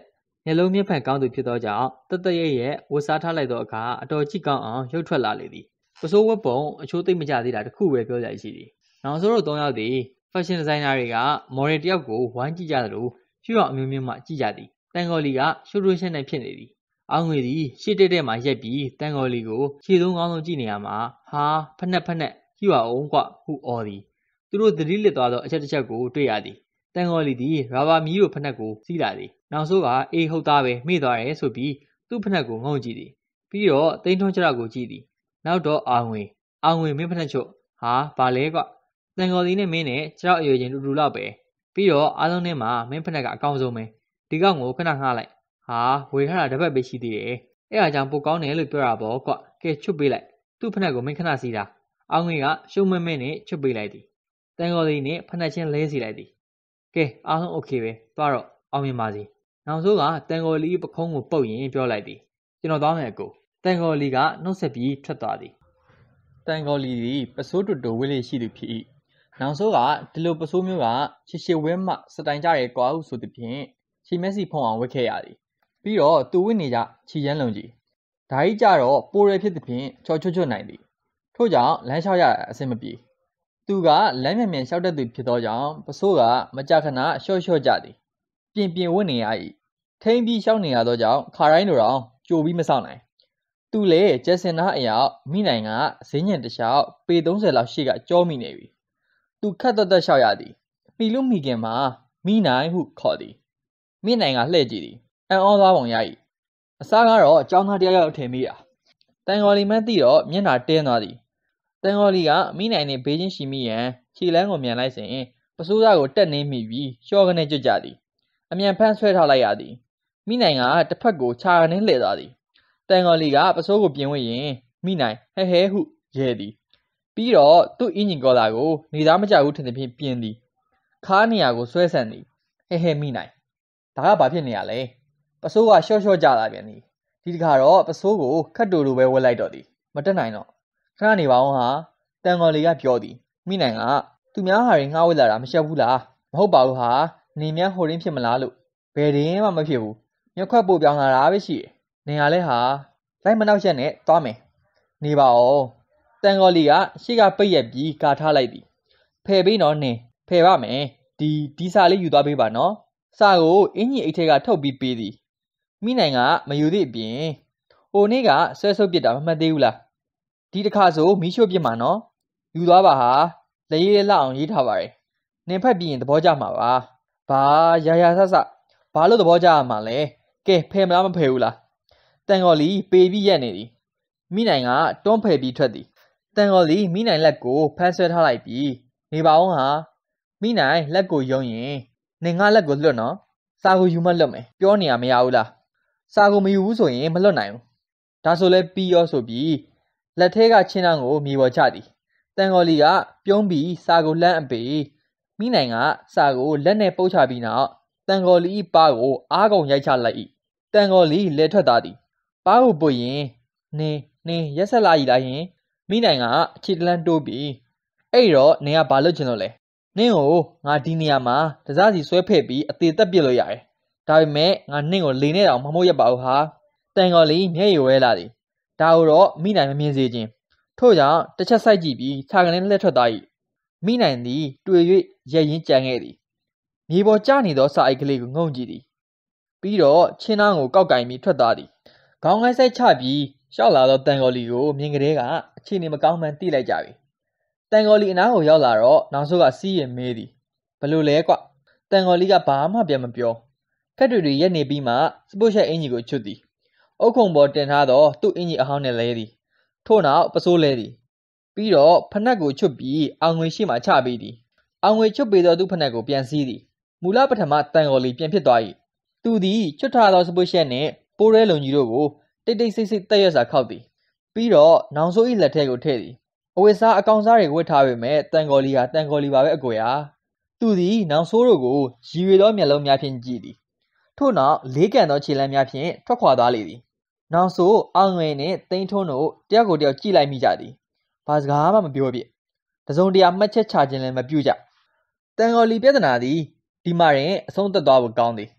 မျက်လုံးမျက်ဖက်ကောင်းသူဖြစ်သောကြောင့်တရဲ့ဝတ်စားထားလိုက်သောအခါအတော်ကြည့်ကောင်းအောင်ရုပ်ထွက်လာလေသည်ပစိုးဝတ်ပုံအချိုးသိမ့်မကြသေးတာတစ်ခုပဲပြောကြရှိသည်နောင်ဆိုတို့၃ယောက်သည် fashion designer တွေက model တယောက်ကိုဝိုင်းကြည့်ကြသလိုရှုထောင့်အမျိုးမျိုးမှကြည့်ကြသည်တန်ကော်လီကရှုထိုးရှင်းနေဖြစ်နေသည်အောင်ငွေသည်ရှေ့တဲ့မှာရက်ပြီးတန်ကော်လီကိုခြေသုံးကောင်းဆုံးကြည့်နေရမှာဟာဖက်ကြည့်ပါအောင်ကွဟုအော်သည်သူတို့သတိလစ်သွားသောအချက်တစ်ချက်ကိုတွေ့ရသည်တန်ကော်လီသည်ရာဘာမီးတို့ဖက်ကိုစီးလာသည်နောက်ဆိုးကအေးဟုတ်သားပဲမေ့သွားတယ်ဆိုပြီးသူ့ဖက်ကိုငုံကြည့်သည်ပြီးတော့တိန်းထွန်းချရကိုကြည့်သည်နောက်တော့အောင်ငွေမင်းဖက်ချွတ်ဟာဘာလဲကွတန်ကော်လီနဲ့မင်းနဲ့ခြေထောက်အရွယ်ချင်းတူလောက်ပဲပြီးတော့အားလုံးထဲမှာမင်းဖက်ကအကောင်းဆုံးပဲဒီကောင်ကိုခဏငှားလိုက်ဟာဝေထားတာတစ်ပတ်ပဲရှိသေးတယ်အဲ့အားကြောင့်ပိုကောင်းတယ်လို့ပြောတာပေါ့ကွကဲချွတ်ပေးလိုက်သူ့ဖက်ကိုမင်းခဏစီးတာအောင်ငွေကရှုံးမဲနဲ့ချွတ်ပေးလိုက်သည်တန်ကော်လီနဲ့ဖက်ချင်းလဲစီလိုက်သည်ကဲအားလုံးโอเคပဲသွားတော့အောင်မြင်ပါစေနောက်ဆိုးကတန်ကော်လီပခုံးကိုပုတ်ရင်ပြောလိုက်သည်ကျွန်တော်သွားမယ်အကိုတန်ကော်လီကနှုတ်ဆက်ပြီးထွက်သွားသည်တန်ကော်လီသည်ပစိုးတူတူဝေးလေးရှိသူဖြစ်၏နောက်ဆိုးကဒီလိုပစိုးမျိုးကရှည်ဝဲမှစတိုင်ကြရဲကွာဟုဆိုသည်ဖြင့်ခြေမျက်စိဖုံအောင်ဝတ်ခဲ့ရသည်ပြီးတော့သူဝတ်နေကြခြေချမ်းလုံးကြီးဒါကြီးကြတော့ပိုးရဲဖြစ်သည်ဖြင့်ချော်ချွတ်နိုင်သည်ထို့ကြောင့်လမ်းလျှောက်ရအဆင်မပြေသူကလမ်းမြန်လျှောက်တတ်သူဖြစ်သောကြောင့်ပစိုးကမကြာခဏလျှော့ကြသည်ပြင်ဝတ်နေရ၏ထိမ့်ပြီးလျှောက်နေရသောကြောင့်ခါတိုင်းလိုတော့ကြိုပြီးမဆောင်နိုင်သူလေကျက်စင်သားအယောက်မိနိုင်ကဈေးညံတစ်လျှောက်ပေ30လောက်ရှိကကြောမိနေပြီသူခက်သက်လျှောက်ရသည်မိလို့မိခင်မှာမိနိုင်ဟုခေါ်သည်မိနိုင်ကလှည့်ကြည့်သည်အံ့ဩသွားပုံရ၏အစားကတော့အကြောင်းသားတရားရောက်ထင်မိတာတန်ကော်လီမန်းသိတော့မျက်နှာတင်းသွားသည်တန်ကော်လီကမိနိုင်နဲ့ဘေးချင်းရှိမိရန်ခြေလန်းကိုမြန်လိုက်စဉ်ပစိုးသားကိုတက်နှင်းမိပြီးလျှော့ကနေကြွကြသည်အမြန်ဖမ်းဆွဲထားလိုက်ရသည်မိနိုင်ကတစ်ဖက်ကိုခြာကနေလှည့်သွားသည်တန်ကော်လီကပစိုးကိုပြင်ဝတ်ရင်မိနိုင်ဟဲဟုရဲသည်ပြီးတော့သူ့အင်ဂျင်ကော်လာကိုနေသားမကြဘူးထင်သည်ဖြင့်ပြင်သည်ခါနေရာကိုဆွဲဆန်သည်ဟဲမိနိုင်ဒါကဘာဖြစ်နေရလဲပစိုးကရှော့ကြလာပြန်သည်ဒီတခါတော့ပစိုးကိုခတ်တူလိုပဲဝတ်လိုက်တော့သည်မတက်နိုင်တော့ခဏနေပါအောင်ဟာတန်ကော်လီကပြောသည်မိနိုင်ကသူများဟာတွေငှားဝတ်လာတာမရှက်ဘူးလားမဟုတ်ပါဘူးဟာနေမြဟိုရင်းဖြစ်မလားလို့ဘယ်တင်းမှမဖြစ်ဘူးမျက်ခွက်ပို့ပြောင်းလာတာပဲရှိတယ်နေရလဲဟာလိုက်မနောက်ရက်နဲ့သွားမယ်နေပါအောင်တန်ကော်လီကရှေ့ကပိတ်ရက်ပြီးကာထားလိုက်သည်ဖယ်ပေးတော့နင်ဖယ်ပါမယ်ဒီစာလေးယူသွားပေးပါနော်စာကိုအင်ကြီးအိတ်ထဲကထုတ်ပြီးပေးသည်မိနိုင်ကမယူသည့်အပြင်ဟိုနေ့ကဆွဲဆုပ်ပစ်တာမမှတ်သေးဘူးလားဒီတစ်ခါဆိုမီးရှို့ပစ်မှာနော်ယူသွားပါဟာလက်ရည်လောက်အောင်ရေးထားပါရယ်နင်ဖက်ပြီးရင်သဘောကျမှာပါဘာရာဆဘာလို့သဘောကျရမှာလဲကဲဖယ်မလားမဖယ်ဘူးလားတန်ကော်လီပေပြီးရက်နေသည်မိနိုင်ကတွန်းဖယ်ပြီးထွက်သည်တန်ကော်လီမိနိုင်လက်ကိုဖမ်းဆွဲထားလိုက်ပြီးနေပါအောင်ဟာမိနိုင်လက်ကိုယုံရင်နေငါလက်ကိုလွတ်နော်စာကိုယူမလွတ်မယ်ပြောနေရမရဘူးလားစာကိုမယူဘူးဆိုရင်မလွတ်နိုင်ဘူးဒါဆိုလဲပြီးရောဆိုပြီးလက်ထဲကချင်းနှောင်းကိုမြေပေါ်ချသည်တန်ကော်လီကပြုံးပြီးစာကိုလှမ်းအပေမိနိုင်ကစာကိုလက်နဲ့ပုတ်ချပြီးနောက်တန်ကော်လီပါးကိုအားကုန်ရိုက်ချလိုက်၏တန်ကော်လီလဲထွက်သွားသည်ပါးကိုပွင့်ရင်နေရက်ဆက်လာကြီးလားယင်မိနိုင်ကအခြေတလန်းတိုးပြီးအဲ့တော့နေကဘာလုပ်ချင်လို့လဲနင့်ကိုငါဒီနေရာမှာတစားစီဆွဲဖဲ့ပြီးအသေးသက်ပစ်လို့ရတယ်ဒါပေမဲ့ငါနင့်ကိုလိန်နဲ့တောင်မမို့ရပါဘူးဟာတန်ကော်လီမျက်ရည်ဝဲလာသည်ဒါကိုတော့မိနိုင်မမြင်စေခြင်းထို့ကြောင့်တစ်ချက်ဆိုင်ကြည့်ပြီးခြာကနေလှည့်ထွက်သွား၏မိနိုင်သည်တွေ့၍ရဲရင်ကြံခဲ့သည်မြေပေါ်ကျနေသောစာအိတ်ကလေးကိုငုံကြည့်သည်ပြီးတော့ချင်းနှောင်းကိုကောက်ကင်ပြီးထွက်သွားသည်ခေါင်းကိုင်းဆိုင်ချပြီးရှောက်လာသောတန်ကော်လီကိုမြင်ကလေးကအခြေအနေမကောင်းမှန်းသိလိုက်ကြပြီတန်ကော်လီအနားကိုရောက်လာတော့နောက်ဆိုးကစီးရင်မေးသည်ဘလို့လဲကွတန်ကော်လီကဘာမှပြန်မပြောခက်တွေရက်နေပြီးမှစပုတ်ရှက်အင်ကြီးကိုချွတ်သည်အုတ်ခုံပေါ်တင်ထားသောသူ့အင်ကြီးအဟောင်းနဲ့လဲသည်ထို့နောက်ပစိုးလဲသည်ပြီးတော့ဖနက်ကိုချွတ်ပြီးအောင်ငွေရှိမှချပေးသည်အောင်ငွေချွတ်ပေးသောသူ့ဖနက်ကိုပြန်စည်းသည်မူလပထမတန်ကော်လီပြန်ဖြစ်သွား၏သူသည်ချွတ်ထားသောစပုတ်ရှက်နှင့်ပိုးရဲလုံကြီးတို့ကိုတိတ်ဆိတ်တက်ရစာခောက်သည်ပြီးတော့နောင်ဆိုး၏လက်ထဲကိုထည့်သည်အဝတ်စားအကောင်စားတွေဝတ်ထားပေမဲ့တန်ကော်လီဟာတန်ကော်လီပါပဲအကိုရာသူသည်နောင်ဆိုးတို့ကိုရည်ရွယ်သောမျက်လုံးများဖြင့်ကြည့်သည်ထို့နောက်လေးကန်သောခြေလမ်းများဖြင့်ထွက်ခွာသွားလေသည်နောက်ဆိုအောင်ငွေနှင့်တိန်းထွန်းတို့တယောက်ကိုတယောက်ကြည့်လိုက်မိကြသည်ဘာစကားမှမပြောပြတစုံတရာမှတ်ချက်ချခြင်းလည်းမပြုကြတန်ကော်လီပြဿနာသည်ဒီမှာရင်အဆုံးသက်သွားဖို့ကောင်းသည်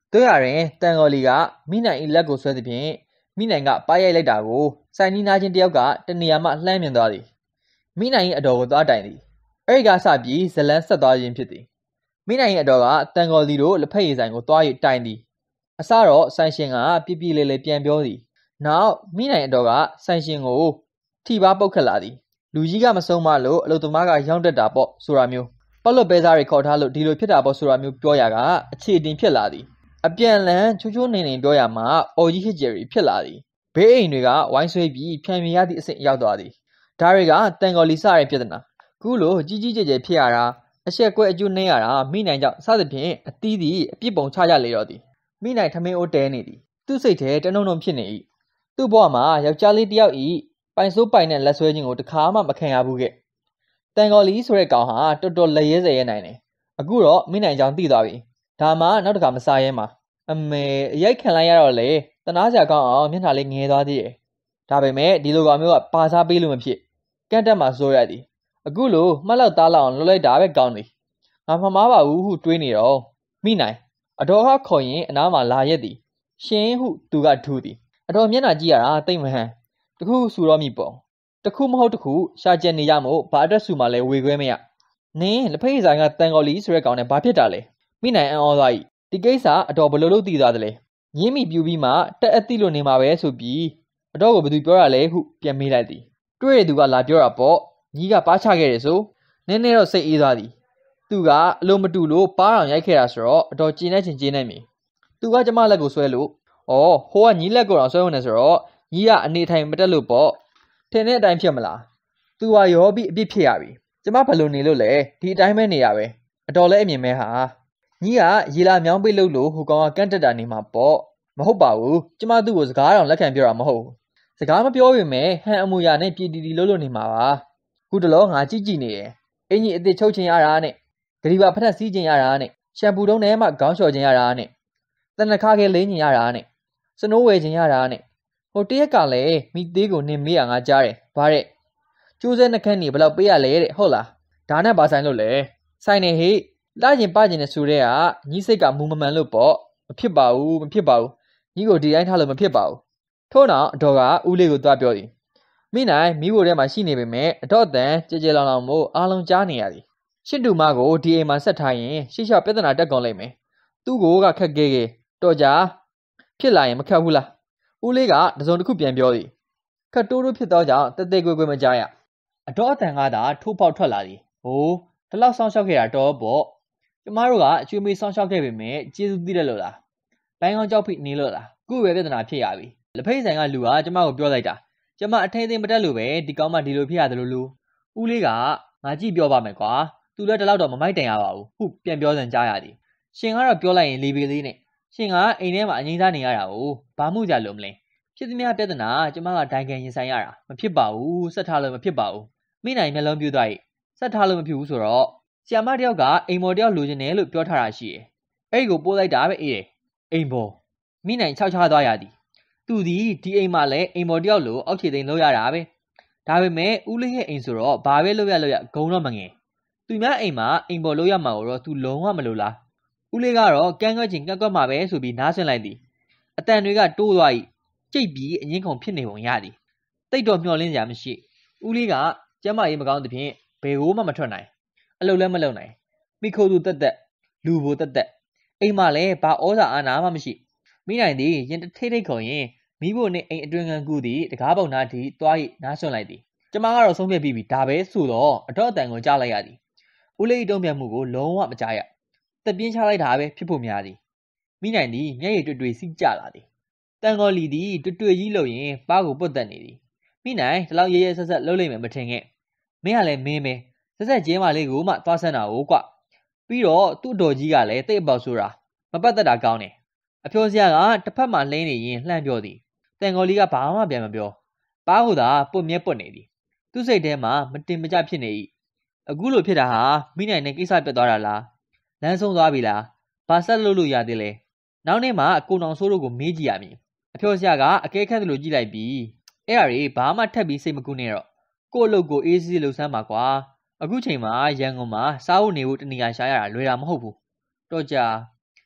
တို့ရရင်တန်ကော်လီကမိနိုင်ဤလက်ကိုဆွဲသည်ဖြင့်မိနိုင်ကပါရိုက်လိုက်တာကိုစိုင်နီးနာချင်းတယောက်ကတနေရာမှလှမ်းမြင်သွားသည်မိနိုင်၏အတော်ကိုသွားတိုင်သည်အဲ့ဒီကစပြီးဇလန်းဆက်သွားခြင်းဖြစ်သည်မိနိုင်၏အတော်ကတန်ကော်လီတို့လက်ဖက်ရည်ဆိုင်ကိုသွား၍တိုင်သည်အစတော့ဆိုင်ရှင်ကပြပြလေးလေးပြန်ပြောသည်နောက်မိနိုင်အတော်ကဆိုင်ရှင်ကိုထိပါပုတ်ခတ်လာသည်လူကြီးကမဆုံးမလို့အလုသမားကရောင်းတက်တာပေါ့ဆိုတာမျိုးပေါက်လွတ်ပဲစားတွေခေါ်ထားလို့ဒီလိုဖြစ်တာပေါ့ဆိုတာမျိုးပြောရကအခြေတင်ဖြစ်လာသည်အပြန်လန်းချိုးချိုးနေနေပြောရမှာအော်ကြီးဟစ်ကြယ်ဖြစ်လာသည်ဘေးအိမ်တွေကဝိုင်းဆွေးပြီးဖြံမြင်ရသည့်အဆင့်ရောက်သွားသည်ဒါတွေကတန်ကော်လီစတဲ့ပြဿနာခုလိုကြီးကြီးကျယ်ကျယ်ဖြစ်ရတာအဆက်ကွဲအကျိုးနှဲရတာမိနိုင်ကြောင့်စသဖြင့်အသီးသီးအပြစ်ပုံချကြလေတော့သည်မိနိုင်ထမင်းအိုးတဲနေသည်သူ့စိတ်ထဲတနှုံနှုံဖြစ်နေ၏သူ့ဘဝမှာယောက်ျားလေးတစ်ယောက်ဤပိုင်စိုးပိုင်နဲ့လက်ဆွဲခြင်းကိုတခါမှမခံရဘူးခဲ့တန်ကော်လီဆိုတဲ့ကောင်ဟာတော်တော်လက်ရဲစဲရဲနိုင်တယ်အခုတော့မိနိုင်ကြောင့်သိသွားပြီဒါမှနောက်တစ်ခါမစားရဲမှာအမေအရိုက်ခံလိုက်ရတော့လေတနာစရာကောင်းအောင်မျက်နှာလေးငယ်သွားသေးတယ်ဒါပေမဲ့ဒီလိုကောင်မျိုးကပါစားပေးလို့မဖြစ်ကန့်တက်မှစိုးရသည်အခုလိုမှတ်လောက်သားလောက်အောင်လှုပ်လိုက်တာပဲကောင်းတယ်ငါမမားပါဘူးဟုတွေးနေတော့မိနိုင်အတော်ဟာခေါ်ရင်အနားမှာလာရက်သည်ရှင်ဟုသူကထူသည်အတော်မျက်နှာကြည့်ရတာတိတ်မဟန်တခုဆူတော့မိပေါ့တခုမဟုတ်တခုရှာကျန်နေကြမို့ဘာအတွက်ဆူမှလဲဝေခွဲမရနင်းလက်ဖက်ရည်ဆိုင်ကတန်ကော်လီဆိုတဲ့ကောင်နဲ့ဘာဖြစ်တာလဲမိနိုင်အံ့ဩသွား၏ဒီကိစ္စအတော်ဘလို့လို့သိသွားတယ်လေညင်းမိပြူပြီးမှတက်အသိလို့နေမှာပဲဆိုပြီးအတော်ကိုဘယ်သူပြောရလဲဟုပြန်မေးလိုက်သည်တွေ့ရသူကလာပြောတာပေါ့ညီကပါချခဲ့တယ်ဆိုနည်းနည်းတော့စိတ်အေးသွားသည်သူကအလိုမတူလို့ပါးအောင်ရိုက်ခဲ့တာဆိုတော့အတော်ကျင်းနေချင်းကျင်းနေပြီသူကကျမလက်ကိုဆွဲလို့ဟိုကညီလက်ကိုတော့ဆွဲဝင်နေဆိုတော့ညီကအနေထိုင်မတက်လို့ပေါ့ထင်တဲ့အတိုင်းဖြစ်မလားသူကရောပြီးအပြစ်ဖြစ်ရပြီကျမဘယ်လိုနေလို့လဲဒီအတိုင်းပဲနေရပဲအတော်လဲအမြင်မဲဟာညီကရေလာမြောင်းပိတ်လို့ဟိုကောင်ကကန့်တက်တာနေမှာပေါ့မဟုတ်ပါဘူးကျမသူ့ကိုစကားတောင်လက်ခံပြောတာမဟုတ်ဘူးစကားမပြောရင်မဲဟန်အမူအရာနဲ့ပြည်တီလို့နေမှာပါခုတလောငါကြည့်နေတယ်အင်ကြီးအစ်စ်ချုပ်ချင်ရတာနဲ့ဂရီပါဖက်စီးချင်ရတာနဲ့ရှမ်ပူတုံးထဲမှာခေါင်းလျှော်ချင်ရတာနဲ့တနခါခဲလိမ့်ချင်ရတာနဲ့စနိုးဝယ်ချင်ရတာနဲ့ဟိုတရက်ကလည်းမိသေးကိုနင်မေးရငါကြားတယ်ဗါတဲ့ကျိုးစဲနှခမ်းနေဘယ်လောက်ပေးရလဲတဲ့ဟုတ်လားဒါနဲ့ဘာဆိုင်လို့လဲဆိုင်နေဟိလာကျင်ပကျင်နဲ့ဆိုတဲ့ကညီစိတ်ကမူမမှန်လို့ပေါ့မဖြစ်ပါဘူးညီကိုဒီတိုင်းထားလို့မဖြစ်ပါဘူးထို့နောက်အတော်ကဦးလေးကိုသွားပြောသည်မိနိုင်မိဖို့ထဲမှာရှိနေပေမဲ့အတော့အတန်ကြဲကြဲလောင်လောင်မို့အားလုံးကြားနေရသည်ရှစ်တူမကိုဒီအိမ်မှာဆက်ထားရင်ရှေ့လျှောက်ပြဿနာတက်ကုန်လိမ့်မယ်သူ့ကိုကခက်ခဲခဲတော်ကြဖြစ်လာရင်မခက်ဘူးလားဦးလေးကတစုံတစ်ခုပြန်ပြောသည်ခက်တိုးတိုးဖြစ်သောကြောင့်တဲတဲကွယ်ကွယ်မကြားရအတော့အတန်ကသာထိုးပေါက်ထွက်လာသည်ဟိုးဒီလောက်ဆောင်းလျှောက်ခဲ့တာတော့ပေါ့ကျမတို့ကအကျွေးမေးဆောင်းလျှောက်ခဲ့ပေမဲ့ကျေးဇူးသိတယ်လို့လားလိုင်းကောင်းကြောက်ဖိနေလို့လားခုပဲပြဿနာဖြစ်ရပြီလက်ဖိတ်ဆိုင်ကလူကကျမကိုပြောလိုက်တာကျမအထင်းသိမတက်လို့ပဲဒီကောင်းမှဒီလိုဖြစ်ရတယ်လို့ဦးလေးကငါကြည့်ပြောပါမယ်ကွာသူလည်းတလောက်တော့မမိုက်တန်ရပါဘူးဟုပြန်ပြောစံကြားရသည်ရှင်ကတော့ပြောလိုက်ရင်လီပေလေးနဲ့ရှင်ကအိမ်ထဲမှာအငိမ့်စားနေရတာကိုဘာမှုကြလို့မလဲဖြစ်သမျှပြဿနာကျမကဒိုင်ခံရင်ဆိုင်ရတာမဖြစ်ပါဘူးဆက်ထားလို့မဖြစ်ပါဘူးမိနိုင်မျက်လုံးပြူသွား၏ဆက်ထားလို့မဖြစ်ဘူးဆိုတော့ဆီယာမတယောက်ကအိမ်မော်တယောက်လိုချင်တယ်လို့ပြောထားတာရှိတယ်အဲ့ဒီကိုပို့လိုက်တာပဲအေးအိမ်ပေါ်မိနိုင်ခြောက်ချသွားရသည်သူဒီအိမ်မှာလည်းအိမ်မော်တယောက်လိုအောက်ခြေသိမ်းလောက်ရတာပဲဒါပေမဲ့ဦးလေးရဲ့အိမ်ဆိုတော့ဘာပဲလောက်ရဂုံတော့မငယ်သူများအိမ်မှာအိမ်ပေါ်လောက်ရမှာကိုတော့သူလုံးဝမလိုလားဦးလေးကတော့ကန်းကွက်ချင်ကန့်ကွက်မှာပဲဆိုပြီးနားဆွင့်လိုက်သည်အတန်တွေကတိုးသွား၏ကြိတ်ပြီးအငင်းခုန်ဖြစ်နေပုံရသည်တိတ်တော့မျောလင်းစရာမရှိဦးလေးကကျမ်းမာရေးမကောင်းသဖြင့်ဘယ်ကိုမှမထွက်နိုင်အလုပ်လည်းမလုပ်နိုင်မိခိုးသူတက်တက်လူဘိုတက်တက်အိမ်မှာလည်းဘာဩဇာအာဏာမှမရှိမိနိုင်သည်ရင်ထိတ်ထိတ်ခုန်ရင်မိဖို့နဲ့အိမ်အတွင်ခံကူသည်တကားပေါက်နာသည်တွား၏နားဆွင့်လိုက်သည်ကျမကတော့ဆုံးဖြတ်ပြီးပြီဒါပဲဆိုတော့အတော့အတန်ကိုကြားလိုက်ရသည်ဦးလေးတုံ့ပြန်မှုကိုလုံးဝမကြားရတက်ပြင်းချလိုက်တာပဲဖြစ်ဖို့များသည်မိနိုင်သည်မျက်ရည်တွေ့စီးကျလာသည်တန်ကော်လီသည်တွေ့ကြီးလို့ရင်ပါးကိုပုတ်တက်နေသည်မိနိုင်ဒီလောက်ရဲရဲဆက်ဆက်လှုပ်လိုက်မယ်မထင်ခဲ့မင်းကလည်းမင်းပဲဆက်ဆက်ကျဲမလေးကိုမှသွားဆန်းတာကိုကွပြီးတော့သူ့တော်ကြီးကလည်းတိတ်အပေါက်ဆိုတာမပတ်သက်တာကောင်းတယ်အဖြောစရာကတစ်ဖက်မှာလှင်းနေရင်လှမ်းပြောသည်တန်ကော်လီကဘာမှပြန်မပြောပါးကိုသာပွတ်မြဲပွတ်နေသည်သူ့စိတ်ထဲမှာမတင်မကျဖြစ်နေ၏အခုလိုဖြစ်တာဟာမိနိုင်နဲ့ကိစ္စပြတ်သွားတာလားလမ်းဆုံးသွားပြီလားဘာဆက်လုပ်လို့ရသေးလဲနောက်နေ့မှအကုန်အောင်ဆိုးတို့ကိုမေးကြည့်ရမည်အဖြောစရာကအကဲခတ်သလိုကြည့်လိုက်ပြီးအဲ့ဒါတွေဘာမှထပ်ပြီးစိတ်မကူးနဲ့တော့ကို့အလုပ်ကိုအေးစေးလှုပ်ဆန်းပါကွာအခုချိန်မှာရန်ကုန်မှာစားဖို့နေဖို့တနေရာရှာရတာလွယ်တာမဟုတ်ဘူးတော့ကြာ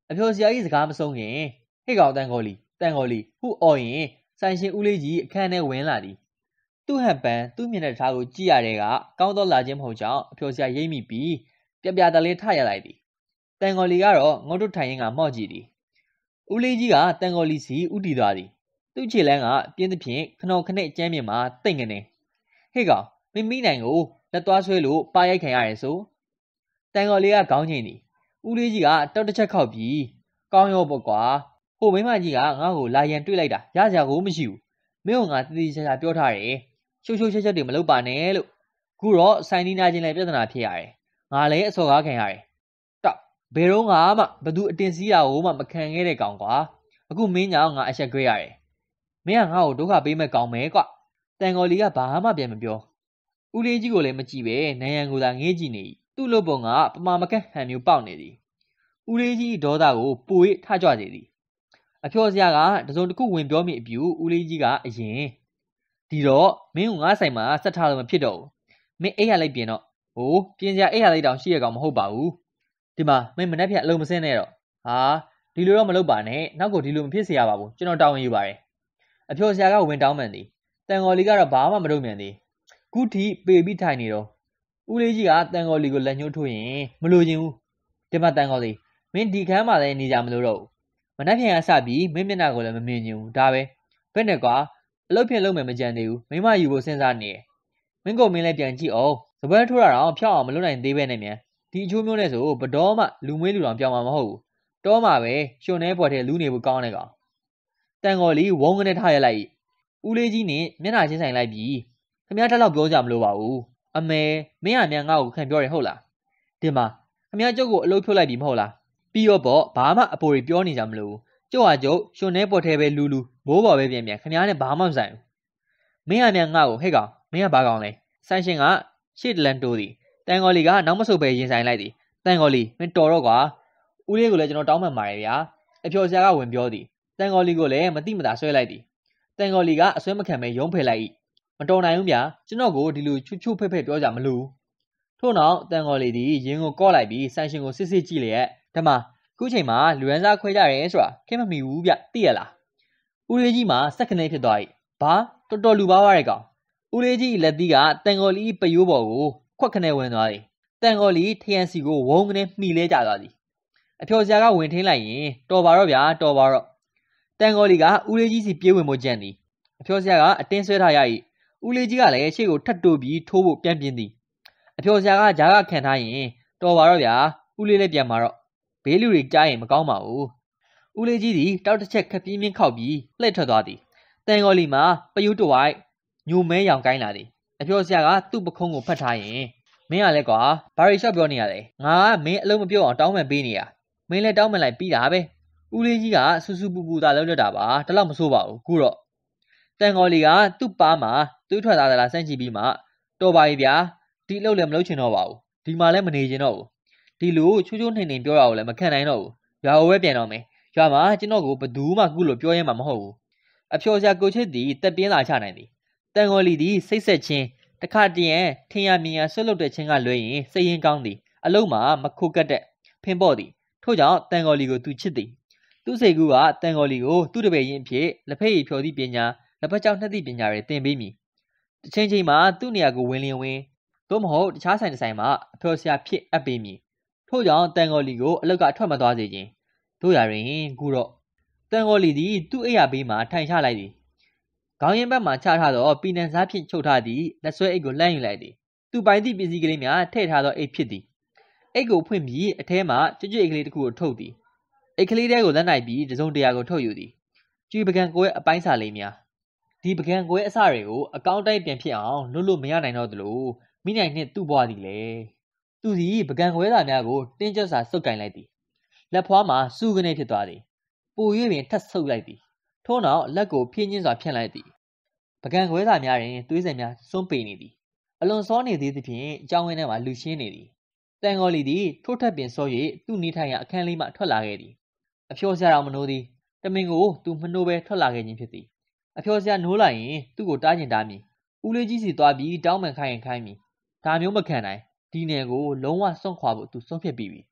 အဖျော်ဆရာကြီးစကားမဆုံးခင်ဟဲ့ကောင်တန်ကော်လီဟုအော်ရင်ဆိုင်ရှင်ဦးလေးကြီးအခန်းထဲဝင်လာသည်သူ့ဟန်ပန်သူ့မျက်နှာထားကိုကြည့်ရတဲ့ကကောင်းသောလာခြင်းမဟုတ်ကြောင်းအဖျော်ဆရာရိပ်မိပြီးပြပြတလေးထရလိုက်သည်တန်ကော်လီကတော့ငုတ်တုထိုင်ရင်းကမော့ကြည့်သည်ဦးလေးကြီးကတန်ကော်လီစီဥတီသွားသည်သူ့ခြေလမ်းကပြင်းသဖြင့်ခဏခနဲ့ကျမ်းမြင်မှာတိတ်ငနေဟေ့ကောင်မင်းမိနိုင်ကိုလက်သွားဆွဲလို့ပါရိုက်ခံရတယ်ဆိုတန်ကော်လီကခေါင်းငိမ့်သည်ဦးလေးကြီးကတောက်တစ်ချက်ခောက်ပြီးကောင်းရောပေါ့ကွာဟိုမိမကြီးကငါ့ကိုလာရန်တွေ့လိုက်တာရစရာကိုမရှိဘူးမင်းကငါတည်တည်ချာချာပြောထားတယ်ရှုပ်ချက်တွေမလုပ်ပါနဲ့လို့ခုတော့ဆိုင်နီးနာချင်းလည်းပြဿနာဖြစ်ရတယ်ငါလည်းအစော်ကားခံရတယ်တောက်ဘယ်တော့မှဘသူအတင်စီးတာကိုမှမခံခဲ့တဲ့ကောင်ကွာအခုမင်းကြောင့်ငါအဆက်ကြွေးရတယ်မင်းကငါ့ကိုဒုက္ခပေးမဲ့ကောင်မဲကွတန်ကော်လီကဘာမှပြန်မပြောဦးလေးကြီးကိုလည်းမကြည့်ပဲနယံကိုသာငေးကြည့်နေသူ့လုပ်ပုံကပမာမကက်ဟန်မျိုးပေါက်နေသည်ဦးလေးကြီးဒေါသကိုပို၍ထကြွစေသည်အဖျော်စရာကတစုံတစ်ခုဝင်ပြောမိအပြူဦးလေးကြီးကအရင်ဒီတော့မင်းကငါးဆိုင်မှာဆက်ထားလို့မဖြစ်တော့ဘူးမင်းအိတ်ရလိုက်ပြင်တော့ဟိုပြင်စရာအိတ်ရလိုက်တောင်ရှိရကောင်မဟုတ်ပါဘူးဒီမှာမင်းမနှက်ဖြတ်အလုံးမစင်းနဲ့တော့ဟာဒီလိုတော့မလုပ်ပါနဲ့နောက်ကိုဒီလိုမဖြစ်စေရပါဘူးကျွန်တော်တောင်းယူပါတယ်အဖျော်စရာကဝင်တောင်းမှန်သည်တန်ကော်လီကတော့ဘာမှမလုပ်မြန်သည်ခုထိပေပြီးထိုင်နေတော့ဦးလေးကြီးကတန်ကော်လီကိုလက်ညှိုးထိုးရင်မလိုချင်ဘူးဒီမှာတန်ကော်လီမင်းဒီခန်းမှာလည်းနေကြမလို့တော့မနှက်ဖြန်ကစပြီးမင်းမျက်နှာကိုလည်းမမြင်ချင်ဘူးဒါပဲဘယ်နဲ့ကွာအလုပ်ဖြင့်လုပ်မယ်မကြံသေးဘူးမိမယူဖို့စဉ်းစားနေတယ်မင်းကိုမင်းလည်းပြန်ကြည့်အောင်စပွဲထိုးတာတော့ဖြောက်အောင်မလုပ်နိုင်သေးပဲနဲ့မြန်ဒီအချိုးမျိုးနဲ့ဆိုဘတော်မှလူမွေးလူတော်ပြောင်းမှာမဟုတ်ဘူးတောမှာပဲရှင်နေပေါ်ထဲလူနေဖို့ကောင်းတဲ့ကောင်တန်ကော်လီဝုန်းကနေထားရလိုက်ဦးလေးကြီးနဲ့မျက်နှာချင်းဆိုင်လိုက်ပြီးခမည်းတက်လောက်ပြောကြမလို့ပါဘူးအမေမင်းကမြန်ငါ့ကိုခံပြောတယ်ဟုတ်လားဒီမှာခမည်းကျုပ်ကိုအလုပ်ဖြုတ်လိုက်ပြီမဟုတ်လားပြီးတော့ပေါ့ဘာမှအပေါ်တွေပြောနေကြမလို့ကျုပ်ဟာကျုပ်ရှင်နေပေါ်ထဲပဲလူမိုးပေါ်ပဲပြန်ခမည်းနဲ့ဘာမှမဆိုင်ဘူးမင်းကမြန်ငါ့ကိုဟဲ့ကောင်မင်းကဘာကောင်လဲဆိုင်ရှင်ကရှေ့တလန်တိုးသည်တန်ကော်လီကနောက်မဆုတ်ပဲရင်ဆိုင်လိုက်သည်တန်ကော်လီမင်းတော်တော့ကွာဦးလေးကိုလည်းကျွန်တော်တောင်းပန်ပါတယ်ဗျာအဖျော်စရာကဝင်ပြောသည်တန်ကော်လီကိုလည်းမတိမတာဆွဲလိုက်သည်တန်ကော်လီကအဆွဲမခံပဲရုံးဖယ်လိုက်၏မတော်နိုင်ဘူးဗျာကျွန်တော်ကိုဒီလိုချွတ်ဖက်ပြောကြမလို့ထို့နောက်တန်ကော်လီသည်ရင်ကိုကော့လိုက်ပြီးဆိုင်ရှင်ကိုစစ်ကြည့်လျက်ဓမ္မခုချိန်မှာလူရန်စားခွဲကြရဲဆိုတာခင်မမီဘူးဗျသိရလားဦးလေးကြီးမှာစက်ခနေဖြစ်သွား၏ဘာတော်လူပါဝါရဲ့ကောင်ဦးလေးကြီးလက်သီးကတန်ကော်လီပယိုးပေါ်ကိုခွက်ခနဲဝင်သွားသည်တန်ကော်လီထရန်စီကိုဝုန်းကနေမှီလဲကျသွားသည်အဖျော်စရာကဝင်ထင်းလိုက်ရင်တော်ပါတော့ဗျာတော်ပါတော့တန်ကော်လီကဦးလေးကြီးစီပြေးဝင်ဖို့ကြံ့သည်အဖျော်စရာကအတင်းဆွဲထားရ၏ဦးလေးကြီးကလည်းရှေ့ကိုထပ်တိုးပြီးထိုးဖို့ပြန်ပြင်းသည်အဖျော်စရာကဂျားကခံထားရင်တော်ပါတော့ဗျာဦးလေးလည်းပြန်มาတော့ဘေးလူတွေကြားရင်မကောင်းပါဘူးဦးလေးကြီးသည်တောက်တစ်ချက်ခပ်ပြင်းပြင်းခောက်ပြီးလှည့်ထွက်သွားသည်တန်ကော်လီမှာပယုတ်တဝိုက်ညိုမဲရောင်ကိုင်းလာသည်အဖျော်စရာကသူ့ပခုံးကိုဖတ်ထားရင်မင်းကလည်းကွာဘာရီရှော့ပြောနေရလဲငါကမင်းအလုံးမပြောအောင်တောင်းပန်ပေးနေရမင်းလည်းတောင်းပန်လိုက်ပြီးတာပဲဦးလေးကြီးကဆူဆူပူပူသာလှုပ်လက်တာပါတလောက်မဆိုးပါဘူးခုတော့တန်ကော်လီကသူ့ပါးမှာသွေးထွက်သားသလားစမ်းကြည့်ပြီးမှတော်ပါပြီဗျာဒီလှုပ်လည်းမလှုပ်ချင်တော့ပါဘူးဒီမှာလည်းမနေချင်တော့ဘူးဒီလိုချိုးနှိမ်ပြောတာကိုလည်းမခံနိုင်တော့ဘူးရွာကိုပဲပြန်တော့မယ်ရွာမှာကျွန်တော်ကိုဘသူမှခုလိုပြောရဲမှာမဟုတ်ဘူးအဖျော်စရာကိုချစ်သည်တက်ပြင်းလာချနိုင်သည်တန်ကော်လီသည်စိတ်ဆက်ချင်းတခါတည်းရန်ထင်ရမြင်ရဆွတ်လွတ်တဲ့ချင်းကလွဲရင်စိတ်ရင်းကောင်းသည်အလုံးမှာမခိုကတ်တဲ့ဖင်ပေါ့သည်ထို့ကြောင့်တန်ကော်လီကိုသူချစ်သည်သူ့စိတ်ကူးကတန်ကော်လီကိုသူ့တပည့်ရင်းဖြစ်လက်ဖက်ရည်ဖြော်သည့်ပညာလက်ဖက်ကြောင့်နှက်သည့်ပညာတွေသင်ပေးမည်တစ်ချိန်မှာသူ့နေရာကိုဝင်သို့မဟုတ်တခြားဆိုင်တစ်ဆိုင်မှာအဖျော်စရာဖြစ်အပ်ပေးမည်ထို့ကြောင့်တန်ကော်လီကိုအလောက်ကထွက်မသွားစေခြင်းတို့ရရင်ကူတော့တန်ကော်လီသည်သူ့အိယာဘေးမှာထိုင်ချလိုက်သည်ခေါင်းရင်းဘက်မှချထားသောပီနန်စားဖြင့်ချုပ်ထားသည့်လက်ဆွဲအိတ်ကိုလှမ်းယူလိုက်သည်သူပိုင်သည့်ပစ္စည်းကလေးများထည့်ထားသောအိတ်ဖြစ်သည်အိတ်ကိုဖွင့်ပြီးအထဲမှကြွကြွအိတ်ကလေးတစ်ခုကိုထုတ်သည်အိတ်ကလေးတဲကိုလက်နိုင်ပြီးတစုံတရာကိုထုတ်ယူသည်ကျွေပကံကိုရဲ့အပိုင်းစာလေးများဒီပကံကိုရဲ့အစတွေကိုအကောင့်တိုင်းပြန်ဖြစ်အောင်လို့မရနိုင်တော့သလိုမိနိုင်နှင့်သူ့ဘွားသည်လေသူစီပကံခွဲသားများကိုတင်းကျပ်စွာစုပ်ကင်လိုက်သည်လက်ဖွားမှာစူးကနေဖြစ်သွားသည်ပို၍ပင်ထပ်ဆုပ်လိုက်သည်ထို့နောက်လက်ကိုဖြင်းချင်းစွာဖြန့်လိုက်သည်ပကံခွဲသားများတွင်သွေးစင်များစွန့်ပေနေသည်အလွန်စောနေသေးသဖြင့်အကြောင်းဝင်းထဲမှာလူရှင်းနေသည်တန်ကော်လီသည်ထိုးထက်ပင်စော၍သူ့နေထိုင်ရာအခန်းလေးမှထွက်လာခဲ့သည်အဖျော်စရာတော်မနိုးသည်တမင်ကိုသူမနှိုးပဲထွက်လာခဲ့ခြင်းဖြစ်သည်အဖျော်စရာနိုးလာရင်သူ့ကိုတားကျင်တားမည်ဦးလေးကြီးစီသွားပြီးတောင်းပန်ခိုင်းရင်ခိုင်းမည်ဒါမျိုးမခံနိုင်ဒီနယ်ကိုလုံးဝစွန့်ခွာဖို့သူဆုံးဖြတ်ပြီးပြီ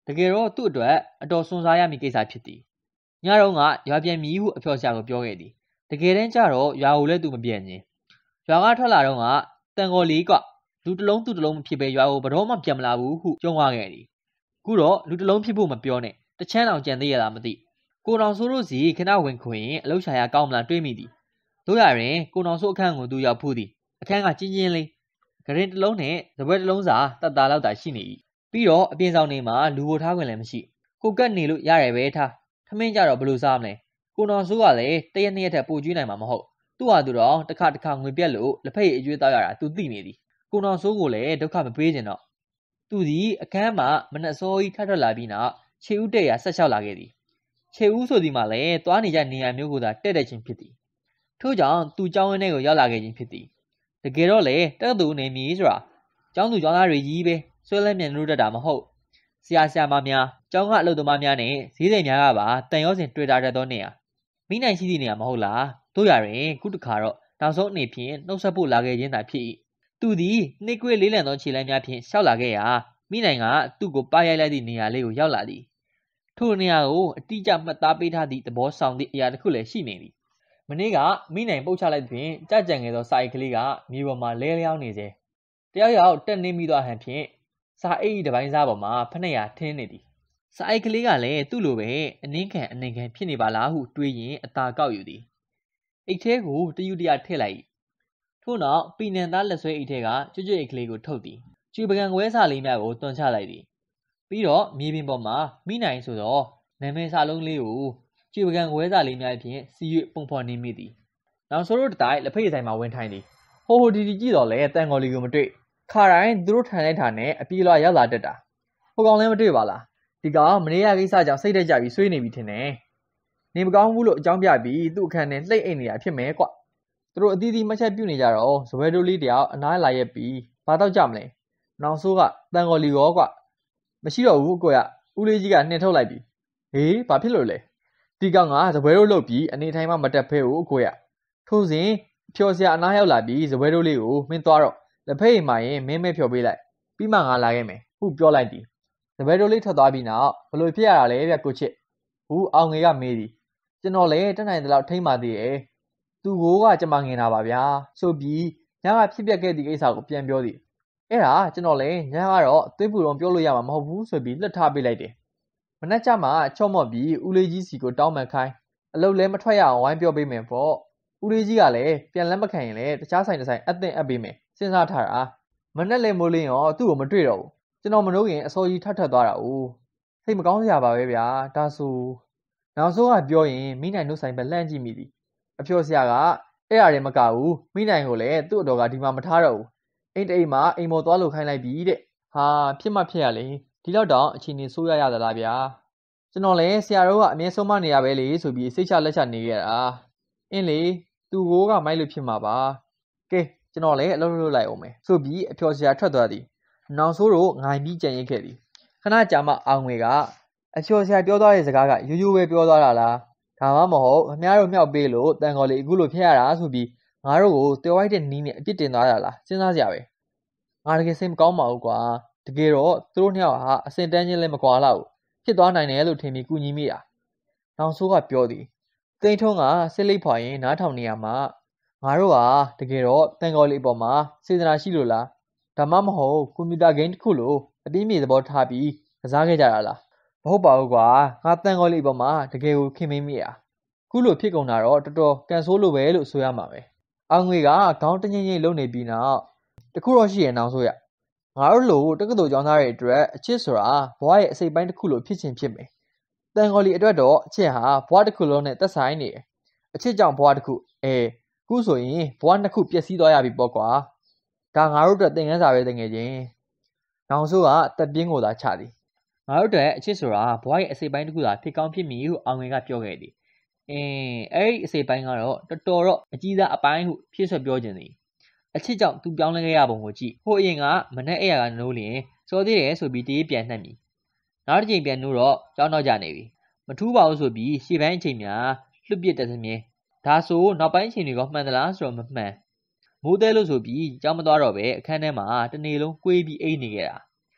တကယ်တော့သူ့အတွက်အတော်စွန့်စားရမည့်ကိစ္စဖြစ်သည်ညတော့ကရွာပြန်မီဟုအဖျော်ဆရာကိုပြောခဲ့သည်တကယ်တမ်းကျတော့ရွာကိုလည်းသူမပြန်ခြင်းရွာကထွက်လာတော့ကတန်ကော်လေးကလူတစ်လုံးသူ့တစ်လုံးမဖြစ်ပဲရွာကိုဘတော်မှပြန်မလာဘူးဟုကြုံသွားခဲ့သည်ခုတော့လူတစ်လုံးဖြစ်ဖို့မပြောနဲ့တချမ်းအောင်ကြံသေးရလားမသိကိုတော်ဆိုးတို့စီခဏဝင်ခွင်အလောက်ရှာရကောင်းမလားတွေးမိသည်တို့ရရင်ကိုတော်ဆိုးအခန်းကိုသူရောက်ဖူးသည်အခန်းကကျင်းလေးဂရင်တစ်လုံးနဲ့စပွဲတစ်လုံးစာတတ်တာလောက်တာရှိနေ၏ပြီးတော့အပြင်ဆောင်နေမှာလူပိုထားခွင့်လည်းမရှိကိုကတ်နေလို့ရတယ်ပဲထားထမင်းကြတော့ဘလို့စားမလဲကိုတော်ဆိုးကလည်းတရက်နှစ်ရက်ထက်ပိုကျွေးနိုင်မှာမဟုတ်သူ့ဟာသူတော့တစ်ခါငွေပြက်လို့လက်ဖက်ရည်အကျွေးတောက်ရတာသူသိနေသည်ကိုတော်ဆိုးကိုလည်းဒုက္ခမပေးခြင်းတော့သူသည်အခန်းမှာမနှက်စောကြီးထထွက်လာပြီးနောက်ခြေဦးတဲ့ရဆက်လျှောက်လာခဲ့သည်ခြေဦးဆိုသည်မှာလည်းသွားနေကြနေရမျိုးကိုသာတဲ့ခြင်းဖြစ်သည်ထို့ကြောင့်သူเจ้าဝင်းထဲကိုရောက်လာခဲ့ခြင်းဖြစ်သည်တကယ်တော့လေတက္ကသိုလ်နေမည်ဆိုတာเจ้าသူเจ้าသားတွေကြီးပဲဆွဲလဲမြန်လို့တတ်တာမဟုတ်ဆရာမများเจ้าကအလုပ်သမားများနဲ့ဈေးသည်များကပါတန်ရောစင်တွေ့တာတတ်သောနေရာမိနိုင်ရှိသည့်နေရာမဟုတ်လားတို့ရရင်ခုတခါတော့နောက်ဆုံးအနေဖြင့်နှုတ်ဆက်ဖို့လာခဲ့ခြင်းသာဖြစ်၏သူသည်နှိကွေးလေးလံသောခြေလမ်းများဖြင့်ရှောက်လာခဲ့ရာမိနိုင်ကသူ့ကိုပါရိုက်လိုက်သည့်နေရာလေးကိုရောက်လာသည်ထိုနေရာကိုအတိအကျမှတ်သားပေးထားသည့်သဘောဆောင်သည့်အရာတစ်ခုလည်းရှိနေသည်မနေ့ကမိနိုင်ပုတ်ချလိုက်ဖြင့်ကြကြံငယ်သောစာအိတ်ကလေးကမြေပေါ်မှာလဲလျောင်းနေစေတယောက်ယောက်တက်နေမိသွားဟန်ဖြင့်စာအိတ်တပိုင်းစားပေါ်မှာဖနှက်ရထင်းနေသည်စာအိတ်ကလေးကလည်းသူ့လိုပဲအနှင်းခံဖြစ်နေပါလားဟုတွေးရင်အသာကောက်ယူသည်အိတ်ထဲကိုတယူတရထည့်လိုက်၏ထို့နောက်ပီနန်သားလက်ဆွဲအိတ်ထဲကကျွတ်အိတ်ကလေးကိုထုတ်သည်ကျွေပကံခွဲစာလေးများကိုတွန်းချလိုက်သည်ပြီးတော့မြေပြင်ပေါ်မှာမိနိုင်ဆိုသောနာမည်စာလုံးလေးကိုကျွေပကံခွဲစာလေးများဖြင့်စီ၍ပုံဖော်နေမိသည်နောက်ဆိုတော့တတိုင်းလက်ဖက်ရည်ဆိုင်မှာဝင်ထိုင်သည်ဟိုဒီကြည့်တော့လဲတန်ကော်လီကိုမတွေ့ခါတိုင်းသူတို့ထိုင်လိုက်တာနဲ့အပြေးလွှာရောက်လာတတ်တာဟိုကောင်လည်းမတွေ့ပါလားဒီကောင်မနေ့ကကိစ္စကြောင့်စိတ်တက်ကြပြီးဆွေးနေပြီထင်တယ်နေမကောင်းဘူးလို့အကြောင်းပြပြီးသူ့အခန်းထဲလှိတ်အိတ်နေတာဖြစ်မယ်ကွသူတို့အသီးသီးမချက်ပြုတ်နေကြတော့ဇပွဲတိုးလေးတယောက်အနားလာရက်ပြီးဘာတော့ကြမလဲနောင်ဆိုးကတန်ကော်လီရောကွမရှိတော့ဘူးကိုရဦးလေးကြီးကနှင်ထုတ်လိုက်ပြီဟေးဘာဖြစ်လို့လဲဒီကောင်ကဇပွဲတိုးလုတ်ပြီးအနေထိုင်မှမတက်ဖဲကိုကိုရထို့စဉ်ဖြော်စရာအနားရောက်လာပြီးဇပွဲတိုးလေးကိုမင်းသွားတော့လက်ဖက်ရည်မှရင်မင်းမဲဖြော်ပေးလိုက်ပြီးမှငါလာခဲ့မယ်ဟုပြောလိုက်သည်ဇပွဲတိုးလေးထွက်သွားပြီးနောက်ဘလို့ဖြစ်ရတာလဲဗျကိုချစ်ဟုအောင်ငယ်ကမေးသည်ကျွန်တော်လည်းတက်နိုင်တဲ့လောက်ထိမ့်ပါသေးရဲ့သူကိုကကျမငင်တာပါဗျာဆိုပြီးညကဖြစ်ပျက်ခဲ့သည့်ကိစ္စကိုပြန်ပြောသည်အဲ့ဒါကျွန်တော်လည်းညကတော့သွေးပူတော့ပြောလို့ရမှာမဟုတ်ဘူးဆိုပြီးလှက်ထားပေးလိုက်တယ်မနှက်ကြမှာချော့မော့ပြီးဦးလေးကြီးစီကိုတောင်းပန်ခိုင်းအလုပ်လည်းမထွက်ရအောင်ဝိုင်းပြောပေးမယ်ပေါ့ဦးလေးကြီးကလည်းပြန်လက်မခံရင်လည်းတခြားဆိုင်တစ်ဆိုင်အသင့်အပ်ပေးမယ်စဉ်းစားထားတာမနှက်လည်းမိုးလင်းရောသူ့ကိုမတွေ့တော့ဘူးကျွန်တော်မလို့ရင်အစောကြီးထပ်သွားတာဦးစိတ်မကောင်းစရာပါပဲဗျာဒါဆိုနောက်ဆုံးကပြောရင်မိနိုင်တို့ဆိုင်ပဲလှမ်းကြည့်မိသည်အဖျော်ဆရာကအဲ့အရာတွေမကဘူးမိနိုင်ကိုလည်းသူ့အတော်ကဒီမှာမထားတော့ဘူးအိမ်တိမ်မှာအိမ်ပေါ်သွားလို့ခိုင်းလိုက်ပြီတဲ့ဟာဖြစ်မှဖြစ်ရလေဒီတော့တောင်အချိန်နေဆိုးရသလားဗျာကျွန်တော်လည်းဆရာတို့ကအမြဲဆုံးမနေရပဲလေဆိုပြီးစိတ်ချလက်ချနေရတာအင်းလေသူကိုကမိုက်လို့ဖြစ်မှာပါကဲကျွန်တော်လည်းအလုပ်လုပ်လိုက်အောင်မယ်ဆိုပြီးအဖျော်ဆရာထွက်သွားသည်နောင်ဆိုးတို့ငိုင်ပြီးကြံရိတ်ခဲ့သည်ခဏကြာမှအောင်ငွေကအဖျော်ဆရာပြောသွားတဲ့စကားကရိုးရိုးပဲပြောသွားတာလားဒါမှမဟုတ်ခင်ဗျားတို့မြောက်ပေးလို့တန်ကော်လေးအခုလိုဖြစ်ရတာဆိုပြီးငါတို့ကိုတွဲဝိုက်တဲ့နီးနဲ့အပြစ်တင်သွားတာလားစဉ်းစားစရာပဲငါတကယ်စိတ်မကောင်းပါဘူးကွာတကယ်တော့သူတို့နှစ်ယောက်ဟာအစင်တန်းချင်းလည်းမကွာလောက်ဖြစ်သွားနိုင်တယ်လို့ထင်ပြီးကူညီမိတာနောက်ဆိုးကပြောသည်တိန်ထုံးကစစ်လိပ်ဖွာရင်နားထောင်နေရမှာငါတို့ဟာတကယ်တော့တန်ကော်လေးအပေါ်မှာစေတနာရှိလို့လားဒါမှမဟုတ်ကွန်ပျူတာဂိမ်းတစ်ခုလိုအပြင်းပြေသဘောထားပြီးကစားခဲ့ကြတာလားမဟုတ်ပါဘူးကွာငါတန်ကော်လေးအပေါ်မှာတကယ်ကိုခင်မင်းမိတာခုလိုဖြစ်ကုန်တာတော့တော်တော်ကန်ဆိုးလို့ပဲလို့ဆိုရမှာပဲအောင်ငွေကခေါင်းတငိမ့်ငိမ့်လုံနေပြီးနောက်တခုတော့ရှိရအောင်ဆိုရငါတို့လိုတက္ကသိုလ်ကျောင်းသားတွေအတွက်အချစ်ဆိုတာဘဝရဲ့အစိပ်ပိုင်းတစ်ခုလိုဖြစ်ချင်းဖြစ်မယ်တန်ကော်လီအတွက်တော့အချစ်ဟာဘဝတစ်ခုလုံးနဲ့သက်ဆိုင်နေတယ်အချစ်ကြောင့်ဘဝတစ်ခုခုဆိုရင်ဘဝနှစ်ခုပျက်စီးသွားရပြီပေါ့ကွာဒါငါတို့အတွက်သင်ခန်းစာပဲတကယ်ချင်းနောင်ဆိုးကတက်ပြင်းကိုသာချသည်ငါတို့အတွက်အချစ်ဆိုတာဘဝရဲ့အစိပ်ပိုင်းတစ်ခုသာဖြစ်ကောင်းဖြစ်မည်ဟုအောင်ငယ်ကပြောခဲ့သည်အဲ့ဒီအစိပ်ပိုင်းကတော့တော်တော့အကြီးစားအပိုင်းဟုဖြည့်ဆွတ်ပြောခြင်းသည်အချစ်ကြောင့်သူပြောင်းလဲခဲ့ရပုံကိုကြည့်ဟိုအရင်ကမနဲ့အဲ့ရကနိုးလျင်စောသေးတယ်ဆိုပြီးတေးပြန်နှက်မိနောက်တစ်ချိန်ပြန်နိုးတော့ကြောင်းတော့ကြနေပြီမထူးပါဘူးဆိုပြီးရှေ့ပိုင်းအချိန်များလွတ်ပြစ်တဲ့သမီးဒါဆိုနောက်ပိုင်းအချိန်တွေကမှန်သလားဆိုတော့မမှန်မိုးတဲလို့ဆိုပြီးကြောင်းမသွားတော့ပဲအခန်းထဲမှာတနေ့လုံးကွေးပြီးအိတ်နေခဲ့တာ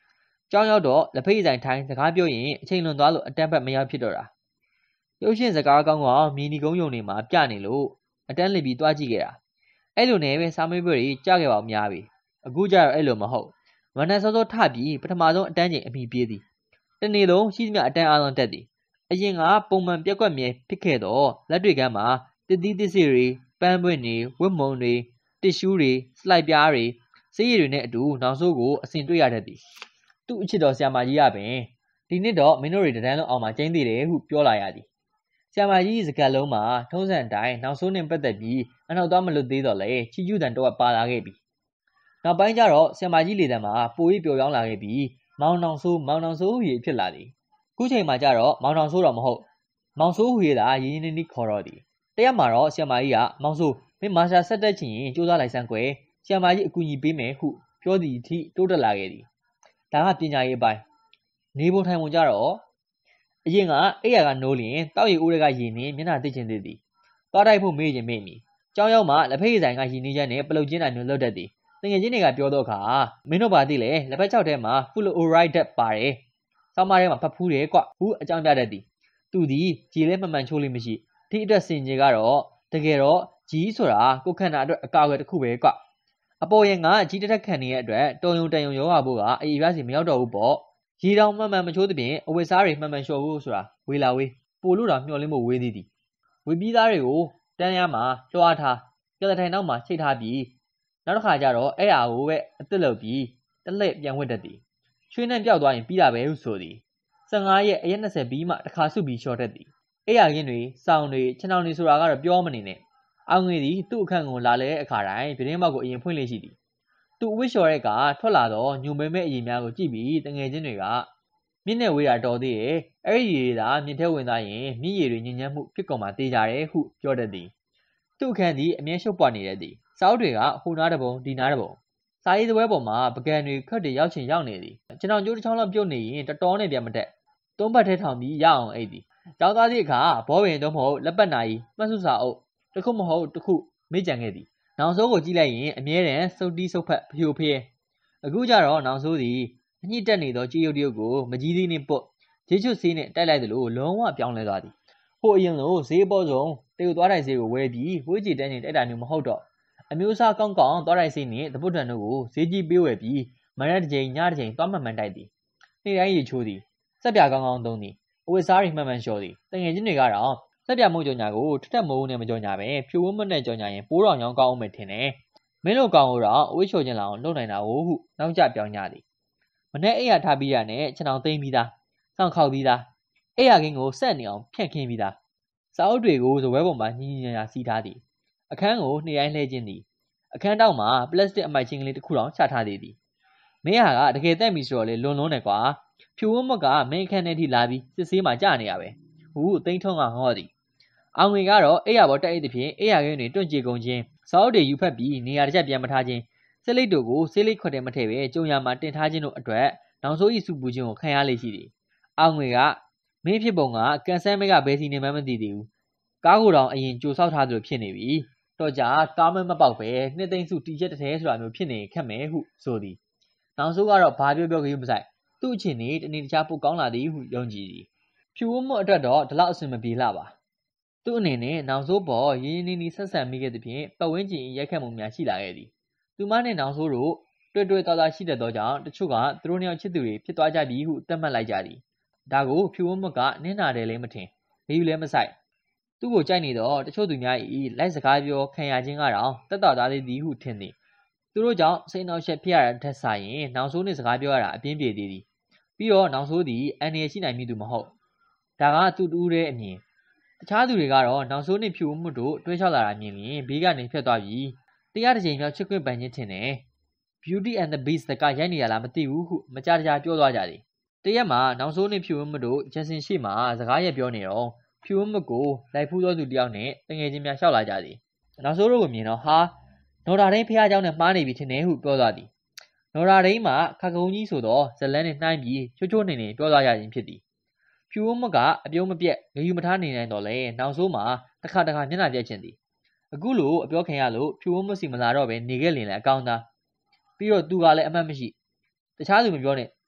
ကျောင်းရောက်တော့လက်ဖိတ်ဆိုင်ထိုင်စကားပြောရင်အချိန်လွန်သွားလို့အတန်းဘက်မရောက်ဖြစ်တော့တာရုပ်ရှင်စကားကောင်းကောင်မီနီကုန်းယုံနေမှာပြနေလို့အတန်းလစ်ပြီးတွားကြည့်ခဲ့တာအဲ့လိုနဲ့ပဲစာမေးပွဲတွေကြားခဲ့ပါအောင်များပြီအခုကျတော့အဲ့လိုမဟုတ်မနက်စောစောထပြီးပထမဆုံးအတန်းချိန်အမိပြေးသည်တနေ့လုံးရှိသမျှအတန်းအားလုံးတက်သည်အရင်ကပုံမှန်ပြက်ကွက်မြဲဖြစ်ခဲ့တော့လက်တွေကမ်းမှာတတိသစ်စီတွေပန်းပွင့်တွေဝတ်မုံတွေတစ်ရှူးတွေစလိုက်ပြားတွေစေးရည်တွေနဲ့အတူနောက်ဆိုးကိုအစဉ်တွေ့ရတတ်သည်သူ့အချစ်တော်ဆရာမကြီးကပင်ဒီနှစ်တော့မင်းတို့တွေတန်းလုံးအောင်မှာကျင်းသေးတယ်ဟုပြောလာရသည်ဆရာမကြီးစကားလုံးမှာထုံးစံအတိုင်းနောက်ဆိုးနဲ့ပတ်သက်ပြီးအနောက်သားမလွတ်သေးတော့လေချီကျူးတန်တော့ပါလာခဲ့ပြီနောက်ပိုင်းကျတော့ဆရာမကြီးလေတံမှာပိုပြီးပျော်ပြောင်းလာခဲ့ပြီးမောင်နောင်ဆိုးဟူဖြစ်လာသည်ခုချိန်မှာကျတော့မောင်နောင်ဆိုးတော့မဟုတ်မောင်ဆိုးဟူသာရင်းရင်းနှီးနှီးခေါ်တော့သည်တရက်မှာတော့ဆရာမကြီးကမောင်ဆိုးမင်းမာစတာဆက်တက်ချင်ရင်ကြိုးစားလိုက်စမ်းကွယ်ဆရာမကြီးအကူအညီပေးမယ်ဟုပြောသည်အထိတိုးတက်လာခဲ့သည်ဒါကပညာရေးအပိုင်းနေပုံထိုင်ပုံကြတော့အရင်ကအဲ့ရကနိုးလျင်တောက်ရီအိုးတွေကရည်နေမျက်နှာသိချင်သေးသည်သွားတိုက်ဖို့မေ့ချင်မေ့မီကြောင်းရောက်မှလက်ဖက်ရည်ဆိုင်ကရည်နေချက်နဲ့ပလုတ်ချင်းတိုင်းမျိုးလွတ်တတ်သည်တငယ်ချင်းတွေကပြောတော့အခါမင်းတို့ပါသိလေလက်ဖက်ချောက်ထဲမှာ fluoride ပါတယ်ဆောင်းမထဲမှာဖတ်ဖူးတယ်ကွဟုအကြောင်းပြတတ်သည်သူသည်ကြည်လဲမှန်မှန်ချိုးလို့မရှိဒီအတွက်စင်ကြီးကတော့တကယ်တော့ကြီးဆိုတာကိုခန္ဓာအတွက်အကာအကွယ်တစ်ခုပဲကွအပေါ်ရင်ကကြီးတက်ခန့်နေတဲ့အတွက်တော်ယုံတန်ယုံရောဂါဖို့ကအေးပြားစီမရောက်တော့ဘူးပေါ့ရေတောင်မှန်မှန်မချိုးတဲ့ပြင်အဝတ်စားတွေမှန်မှန်လျှော်ဖို့ဆိုတာဝေးလာဝေးပို့လို့တော့မျှော်လင့်ဖို့ဝေးသေးသည်ဝေးပြီးသားတွေကိုတန်းရမှာလွှားထားပြတဲ့ထိုင်နောက်မှာချိတ်ထားပြီးနောက်တစ်ခါကျတော့အဲ့အားကိုပဲအစ်စ်လုပ်ပြီးတလှည့်ပြန်ဝတ်တတ်သည်ရွှေနဲ့ပြောက်သွားရင်ပြီးတာပဲဟုဆိုသည်15ရက်အရက်20ပြီးမှတစ်ခါစုပြီးလျှော်တတ်သည်အဲ့ရခင်းတွေစောင်းတွေခြံောင်တွေဆိုတာကတော့ပြောမနေနဲ့အောင်ငွေသည်သူ့အခန့်ကိုလာလဲအခါတိုင်းပြတင်းပေါက်ကိုအရင်ဖွင့်လေရှိသည်သူ့ဝစ်လျှော်တဲ့ကထွက်လာတော့ညုံမဲမဲအရင်များကိုကြည့်ပြီးတငယ်ချင်းတွေကမြင့်နဲ့ဝေးတာတော်သေးရဲ့အဲ့ဒီရေသာမြင့်ထဲဝင်သားရင်မြင့်ရည်တွေညဉ့်ညမ်းမှုဖြစ်ကုန်မှတေးကြတယ်ဟုပြောတတ်သည်သူ့အခန့်သည်အမြဲရှုပ်ပွားနေတတ်သည်စာအုပ်တွေကဟိုနားတစ်ပုံဒီနားတစ်ပုံစာရေးသပွဲပေါ်မှာပကံတွေခက်တွေရောက်ချင်ရောက်နေသည်ကျွန်တော်ကြိုးတစ်ချောင်းလောက်ပြုတ်နေရင်တတော်နဲ့ပြန်မတက်သုံးဘက်ထဲထောင်ပြီးရအောင်အိတ်သည်ကျောင်းသားသည့်အခါဘောပင်တော့မဟုတ်လက်ပတ်နာကြီးမှတ်စုစာအုပ်တစ်ခုမဟုတ်တစ်ခုမေ့ကြံခဲ့သည်နောက်ဆုံးကိုကြည့်လိုက်ရင်အမြဲတမ်းစုပ်တီးစုပ်ဖက်ဖျို့ဖျဲအခုကျတော့နောက်ဆုံးသည်အညှိတက်နေသောကြေးရုပ်တရုပ်ကိုမကြီးသေးနှင့်ပုတ်ဂျေချွတ်ဆေးနဲ့တိုက်လိုက်သလိုလုံးဝပြောင်းလဲသွားသည်ဟိုအရင်လိုဈေးအပေါ်ဆုံးတေကိုသွားတိုင်းဈေးကိုဝယ်ပြီးဝေးကြည်တန်းချိန်တိုက်တာမျိုးမဟုတ်တော့အမျိုးအစားကောင်းကောင်းသွားတိုင်းဈေးနဲ့တပုတ်တန်တို့ကိုဈေးကြီးပေးဝယ်ပြီးမရက်တစ်ချိန်ညတစ်ချိန်သွားမှန်မှန်တိုက်သည်နေ့တိုင်းရေချိုးသည်စက်ပြကောင်းကောင်းသုံးသည်အဝတ်စားတွေမှန်မှန်လျှော်သည်တငယ်ချင်းတွေကတော့စက်ပြမုံကြော်ညာကိုထထမိုးနဲ့မကြော်ညာပဲဖြူဝန်းမနဲ့ကြော်ညာရင်ပိုးတော်ညောင်းကောင်းအောင်မယ်ထင်တယ်မင်းတို့ကောင်တော့အဝတ်လျှော်ခြင်းလောက်လုပ်နိုင်တာဟုနောက်ကျပြောင်းကြသည်မနေ့အိယာထားပြီးရနဲ့ခြံအောင်သိမ်းပြီးသားစောင့်ခေါက်ပြီးသားအိယာကင်းကိုဆက်နေအောင်ဖြန့်ခင်းပြီးသားစာအုပ်တွေကိုဇပွဲပေါ်မှာညီညီညာညာစီးထားသည်အခန်းကိုနှစ်ရိုင်းလှဲခြင်းသည်အခန်းတောက်မှာပလတ်စတစ်အမိုက်ချင်းကလေးတစ်ခုတောင်ချထားသေးသည်မင်းဟာကတကယ်တက်ပြီဆိုတော့လေလွန်နေကွာဖြူဝန်းမကမင်းအခန်းထဲထိလာပြီးစစ်ဆေးမှကြာနေရပဲဟူသိန်းထုံးကငေါ့သည်အောင်ငွေကတော့အိယာပေါ်တက်အိတ်သဖြင့်အိယာကင်းတွေတွန့်ကြေကုန်ခြင်းစာအုပ်တွေယူဖက်ပြီးနေရာတစ်ချက်ပြန်မထားခြင်းစလိတ်တို့ကိုဆေးလိတ်ခွက်ထဲမထည့်ပဲကြုံရမှာတင်ထားခြင်းတို့အတွက်နောက်ဆိုးဤစုပူခြင်းကိုခံရလေရှိသည်အောင်ငွေကမင်းဖြစ်ပုံကကန်ဆယ်မဲကဘယ်စီနေမှမသိသေးဘူးကားကိုတောင်အရင်ကြိုဆောက်ထားသလိုဖြစ်နေပြီတော့ကြာကားမပေါက်ပဲနှစ်သိန်းစုတီချက်တစ်ထဲဆိုတာမျိုးဖြစ်နေခက်မယ်ဟုဆိုသည်နောက်ဆိုးကတော့ဘာပြောပြောကယူမဆိုင်သူ့အချင်းနေတနေ့တခြားပိုကောင်းလာသည်ဟုယုံကြည်သည်ဖြူဝန်းမအတွက်တော့ဒီလောက်အဆင်မပြေလှပါသူ့အနေနဲ့နောက်ဆိုးပေါ်ရင်းရင်းနှီးနှီးဆက်ဆံမိခဲ့သဖြင့်ပတ်ဝန်းကျင်ရိုက်ခတ်မှုများရှိလာခဲ့သည်သူမနဲ့နောက်ဆိုးတို့တွေ့တွေ့သားသားရှိတတ်သောကြောင့်တချို့ကသူတို့နှစ်ယောက်ချစ်သူတွေဖြစ်သွားကြပြီဟုသတ်မှတ်လိုက်ကြသည်ဒါကိုဖြူဝန်းမကနင်းနာတယ်လည်းမထင်လေးယူလည်းမဆိုင်သူ့ကိုကြိုက်နေတော့တချို့သူများ၏လိုက်စကားပြောခံရခြင်းကတော့တက်တော်သားသေးသည်ဟုထင်သည်သူတို့ကြောင့်စိတ်နှောက်ယှက်ဖြစ်ရတဲ့ထက်ဆိုင်ရင်နောက်ဆိုးနှင့်စကားပြောရတာအပြင်းပြေသေးသည်ပြီးတော့နောက်ဆိုးသည်အန်ရရှိနိုင်မည်သူမဟုတ်ဒါကသူ့တူးတဲ့အမြင်တခြားသူတွေကတော့နောက်ဆိုးနှင့်ဖြူမှုတို့တွဲချောက်လာတာမြင်ရင်ဘေးကနေဖြတ်သွားပြီးတရားတစ်ချိန်မြောက်ချစ်ခွင့်ပန်ခြင်းထင်တယ် Beauty and the Beast ကရိုက်နေရလားမသိဘူးဟုမကြားတကြားပြောသွားကြသည်တရက်မှာနောက်ဆိုးနှင့်ဖြူမှုတို့ဂျက်ဆင်ရှိမှစကားရက်ပြောနေတော့ဖြူမှုကိုလိုက်ဖူးသောသူတယောက်နဲ့တငယ်ချင်းများလျှောက်လာကြသည်နောက်ဆိုးတို့ကိုမြင်တော့ဟာနော်တာဒိန်းဖះเจ้าနဲ့မှားနေပြီထင်တယ်ဟုပြောသွားသည်နော်တာဒိန်းမှာခါကုန်းကြီးဆိုတော့ဇလန်းနဲ့နှိုင်းပြီးချိုးချိုးနေနေပြောသွားကြခြင်းဖြစ်သည်ဖြူဝန်းမကအပြုံးမပြက်ဂယူမထားနေနိုင်တော့လဲနောက်ဆိုးမှာတစ်ခါမျက်နှာပြက်ခြင်းသည်အခုလိုအပြောခင်ရလို့ဖြူဝန်းမစီမလာတော့ပဲနေခဲ့လင်လည်းအကောင်းသားပြီးတော့သူကလည်းအမှတ်မရှိတခြားသူမပြောနဲ့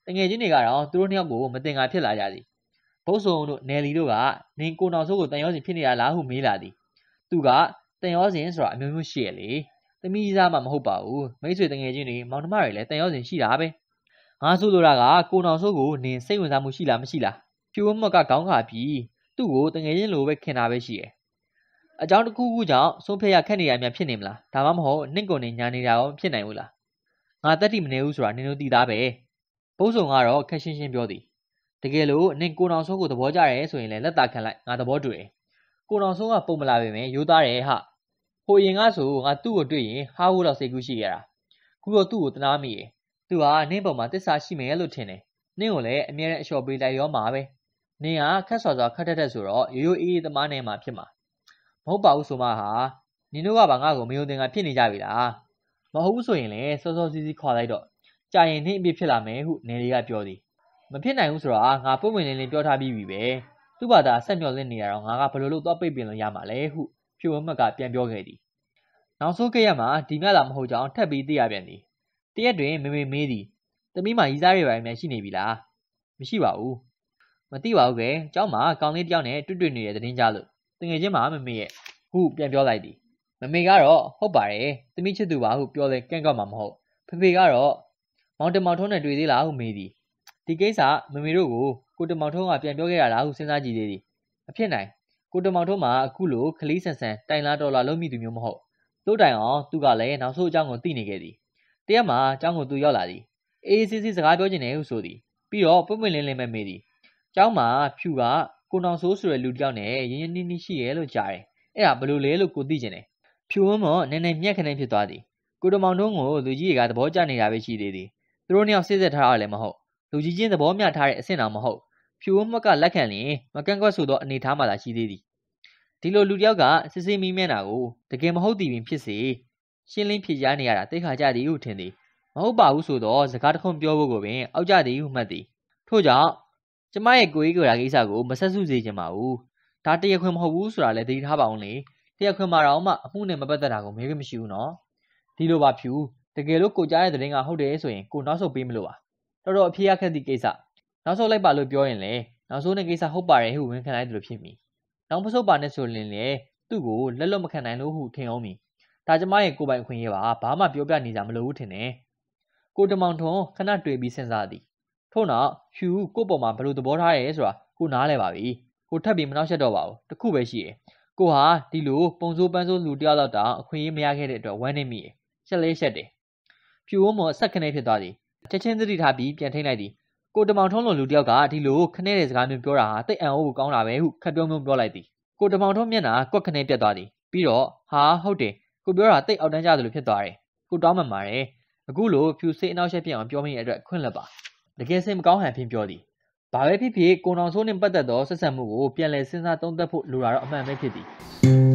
တငယ်ချင်းတွေကတော့သူတို့နှစ်ယောက်ကိုမတင်ငါဖြစ်လာကြသည်ဘုတ်ဆုံတို့နယ်လီတို့ကနင်ကိုနောင်ဆိုးကိုတန်ရောစင်ဖြစ်နေတာလားဟုမေးလာသည်သူကတန်ရောစင်ဆိုတာအမျိုးမျိုးရှိရလေသမီးစားမှမဟုတ်ပါဘူးမိတ်ဆွေတငယ်ချင်းတွေမောင်နှမတွေလည်းတန်ရောစင်ရှိတာပဲငါဆိုလိုတာကကိုနောင်ဆိုးကိုနင်စိတ်ဝင်စားမှုရှိလားမရှိလားဖြူဝမကခေါင်းခါပြီးသူ့ကိုတငယ်ချင်းလိုပဲခင်တာပဲရှိတယ်အကြောင်းတစ်ခုခုကြောင့်ဆုံးဖြတ်ရခက်နေရများဖြစ်နေမလားဒါမှမဟုတ်နင့်ကိုနေညာနေတာရောဖြစ်နိုင်ဘူးလားငါတက်တိမနေဘူးဆိုတာနင်တို့သိသားပဲဘုတ်ဆုံကတော့ခက်ရှင်းရှင်းပြောသည်တကယ်လို့နင်ကိုနောင်ဆိုးကိုသဘောကျတယ်ဆိုရင်လည်းလက်သာခံလိုက်ငါသဘောတူတယ်ကိုနောင်ဆိုးကပုံမလာပေမဲ့ရိုးသားတယ်ဟာဟိုရင်ကဆိုငါသူ့ကိုတွေ့ရင်ဟာဟုလောက်စိတ်ကူးရှိရတာခုတော့သူ့ကိုတနာမိတယ်သူဟာနင့်ပုံမှာတစ္ဆာရှိမယ်လို့ထင်တယ်နင့်ကိုလည်းအမြဲတမ်းအလျှော့ပေးလိုက်ရောမှာပဲနင်ကခက်စွာခက်တတ်ဆိုတော့ရိုးရိုးအေးအေးသမားနေမှာဖြစ်မှာမဟုတ်ပါဘူးဆိုမှဟာနင်တို့ကဘာငါ့ကိုမယုံတင်ကဖြစ်နေကြပြီလားမဟုတ်ဘူးဆိုရင်လည်းစောစောစီးစီးခွာလိုက်တော့ကြာရင်နှင်းအပြစ်ဖြစ်လာမယ်ဟုနယ်လေးကပြောသည်မဖြစ်နိုင်ဘူးဆိုတာငါပုံဝင်လင်းလင်းပြောထားပြီးပြီပဲသူ့ဘာသာဆက်မျှော်လင့်နေရတော့ငါကဘယ်လိုလုပ်သွားပိတ်ပင်လို့ရမှာလဲဟုဖြူဝမကပြန်ပြောခဲ့သည်နောက်ဆုံးကြက်မှာဒီမြလာမဟုတ်ကြောင်းထပ်ပြီးသိရပြန်သည်တရက်တွင်မေမေးသည်သမီးမရီးစားတွေပါများရှိနေပြီလားမရှိပါဘူးမသိပါဘူးကဲကျောင်းမှာကောင်းလေးတယောက်နဲ့တွေ့နေတဲ့သတင်းကြလို့တငယ်ချင်းမှာမမေရဲ့ဟုပြန်ပြောလိုက်သည်မမေကတော့ဟုတ်ပါတယ်သမီးချစ်သူပါဟုပြောလဲကန့်ကွက်မှာမဟုတ်ဖေကတော့မောင်တမောင်ထုံးနဲ့တွေ့သေးလားဟုမေးသည်ဒီကိစ္စမမေတို့ကိုတမောင်ထုံးကပြန်ပြောခဲ့ရလားဟုစဉ်းစားကြည့်သေးသည်မဖြစ်နိုင်ကိုတမောင်ထုံးမှာအခုလိုခလီးဆန်ဆန်တိုင်လာတော်လာလုံးမိသူမျိုးမဟုတ်တို့တိုင်အောင်သူကလည်းနောက်ဆုံးအကြောင်းကိုသိနေခဲ့သည်တရက်မှာအကြောင်းကိုသူရောက်လာသည်အေးစစ်စကားပြောချင်တယ်ဟုဆိုသည်ပြီးတော့ပွင့်ပွင့်လင်းလင်းပဲမေးသည်ကျောင်းမှာဖြူကကိုနောင်ဆိုးဆိုတဲ့လူတစ်ယောက်နဲ့ရင်းရင်းနှီးနှီးရှိရဲလို့ကြားတယ်အဲ့ဒါဘယ်လိုလဲလို့ကိုသိချင်တယ်ဖြူဝန်းမော်နည်းနည်းမြက်ခနဲဖြစ်သွားသည်ကိုတမောင်ထုံးကိုလူကြီးတွေကသဘောကျနေတာပဲရှိသေးသည်သူတို့နှစ်ယောက်စစ်စစ်ထားရလည်းမဟုတ်လူကြီးချင်းသဘောမျှထားတဲ့အဆင့်တော်မဟုတ်ဖြူဝန်းမကလက်ခံလျင်မကန့်ကွက်ဆိုသောအနေထားမှသာရှိသေးသည်ဒီလိုလူတစ်ယောက်ကစစ်စစ်မီးမျက်နှာကိုတကယ်မဟုတ်သည်ပင်ဖြစ်စေရှင်းလင်းဖြေကြားနေရတာသိခါကြသည်ဟုထင်သည်မဟုတ်ပါဘူးဆိုတော့စကားတစ်ခုပြောဖို့ကိုပင်အောက်ကြသည်ဟုမှတ်သည်ထို့ကြောင့်ကျမရဲ့ကိုကြီးကိုရာကိစ္စကိုမဆက်စုစေချင်ပါဘူးဒါတရားခွင်မဟုတ်ဘူးဆိုတာလည်းသိထားပါအောင်လေတရားခွင်မှာတော့မှအမှုနဲ့မပတ်သက်တာကိုမေးခွင့်မရှိဘူးနော်ဒီလိုပါဖြူတကယ်လို့ကိုကြားတဲ့သတင်းကဟုတ်တယ်ဆိုရင်ကိုနောက်ဆုတ်ပေးမလို့ပါတော်တော်အဖြေရခက်သည့်ကိစ္စနောက်ဆုတ်လိုက်ပါလို့ပြောရင်လေနောက်ဆုံးတဲ့ကိစ္စဟုတ်ပါတယ်ဟုဝန်ခံလိုက်တယ်လို့ဖြစ်မည်နောက်မဆုတ်ပါနဲ့ဆိုရင်လေသူ့ကိုလက်လွတ်မခံနိုင်လို့ဟုထင်အောင်မည်ဒါကျမရဲ့ကိုပိုင်ခွင့်ရပါဘာမှပြောပြနေကြမလို့ဘူးထင်တယ်ကိုတမောင်ထွန်းခဏတွေ့ပြီးစဉ်းစားသည်ထို့နောက်ဖြူကိုပေါ်မှာဘယ်လိုသဘောထားရဲဆိုတာကိုနားလဲပါပြီကိုထပ်ပြီးမနှောက်ယှက်တော့ပါဘူးတခုပဲရှိတယ်ကိုဟာဒီလိုပုံစိုးပန်းစိုးလူတယောက်တော့တောင်အခွင့်အရေးမရခဲ့တဲ့အတွက်ဝမ်းနေမိတယ်ရှက်လေးရှက်တယ်ဖြူဝန်းမော်ဆက်ခနဲဖြစ်သွားသည်ချက်ချင်းသတိထားပြီးပြန်ထိန်လိုက်သည်ကိုတမောင်ထုံးလိုလူတယောက်ကဒီလိုခနဲတဲ့စကားမျိုးပြောတာဟာတိတ်အံ့ဩဖို့ကောင်းတာပဲဟုခက်ပြုံးပြုံးပြောလိုက်သည်ကိုတမောင်ထုံးမျက်နှာကွက်ခနဲပြတ်သွားသည်ပြီးတော့ဟာဟုတ်တယ်ကိုပြောတာတိတ်အောက်တန်းကြသလိုဖြစ်သွားတယ်ကိုတောင်းပန်ပါတယ်အခုလိုဖြူစိတ်အနှောက်အယှက်ပြအောင်ပြောမိတဲ့အတွက်ခွင့်လွှတ်ပါတကယ်စိတ်မကောင်းဟန်ဖြင့်ပြောသည်ဘာပဲဖြစ်ဖြစ်ကိုနောင်ဆိုးနှင့်ပတ်သက်သောဆက်ဆံမှုကိုပြန်လည်စဉ်းစားသုံးသပ်ဖို့လိုတာတော့အမှန်ပဲဖြစ်သည်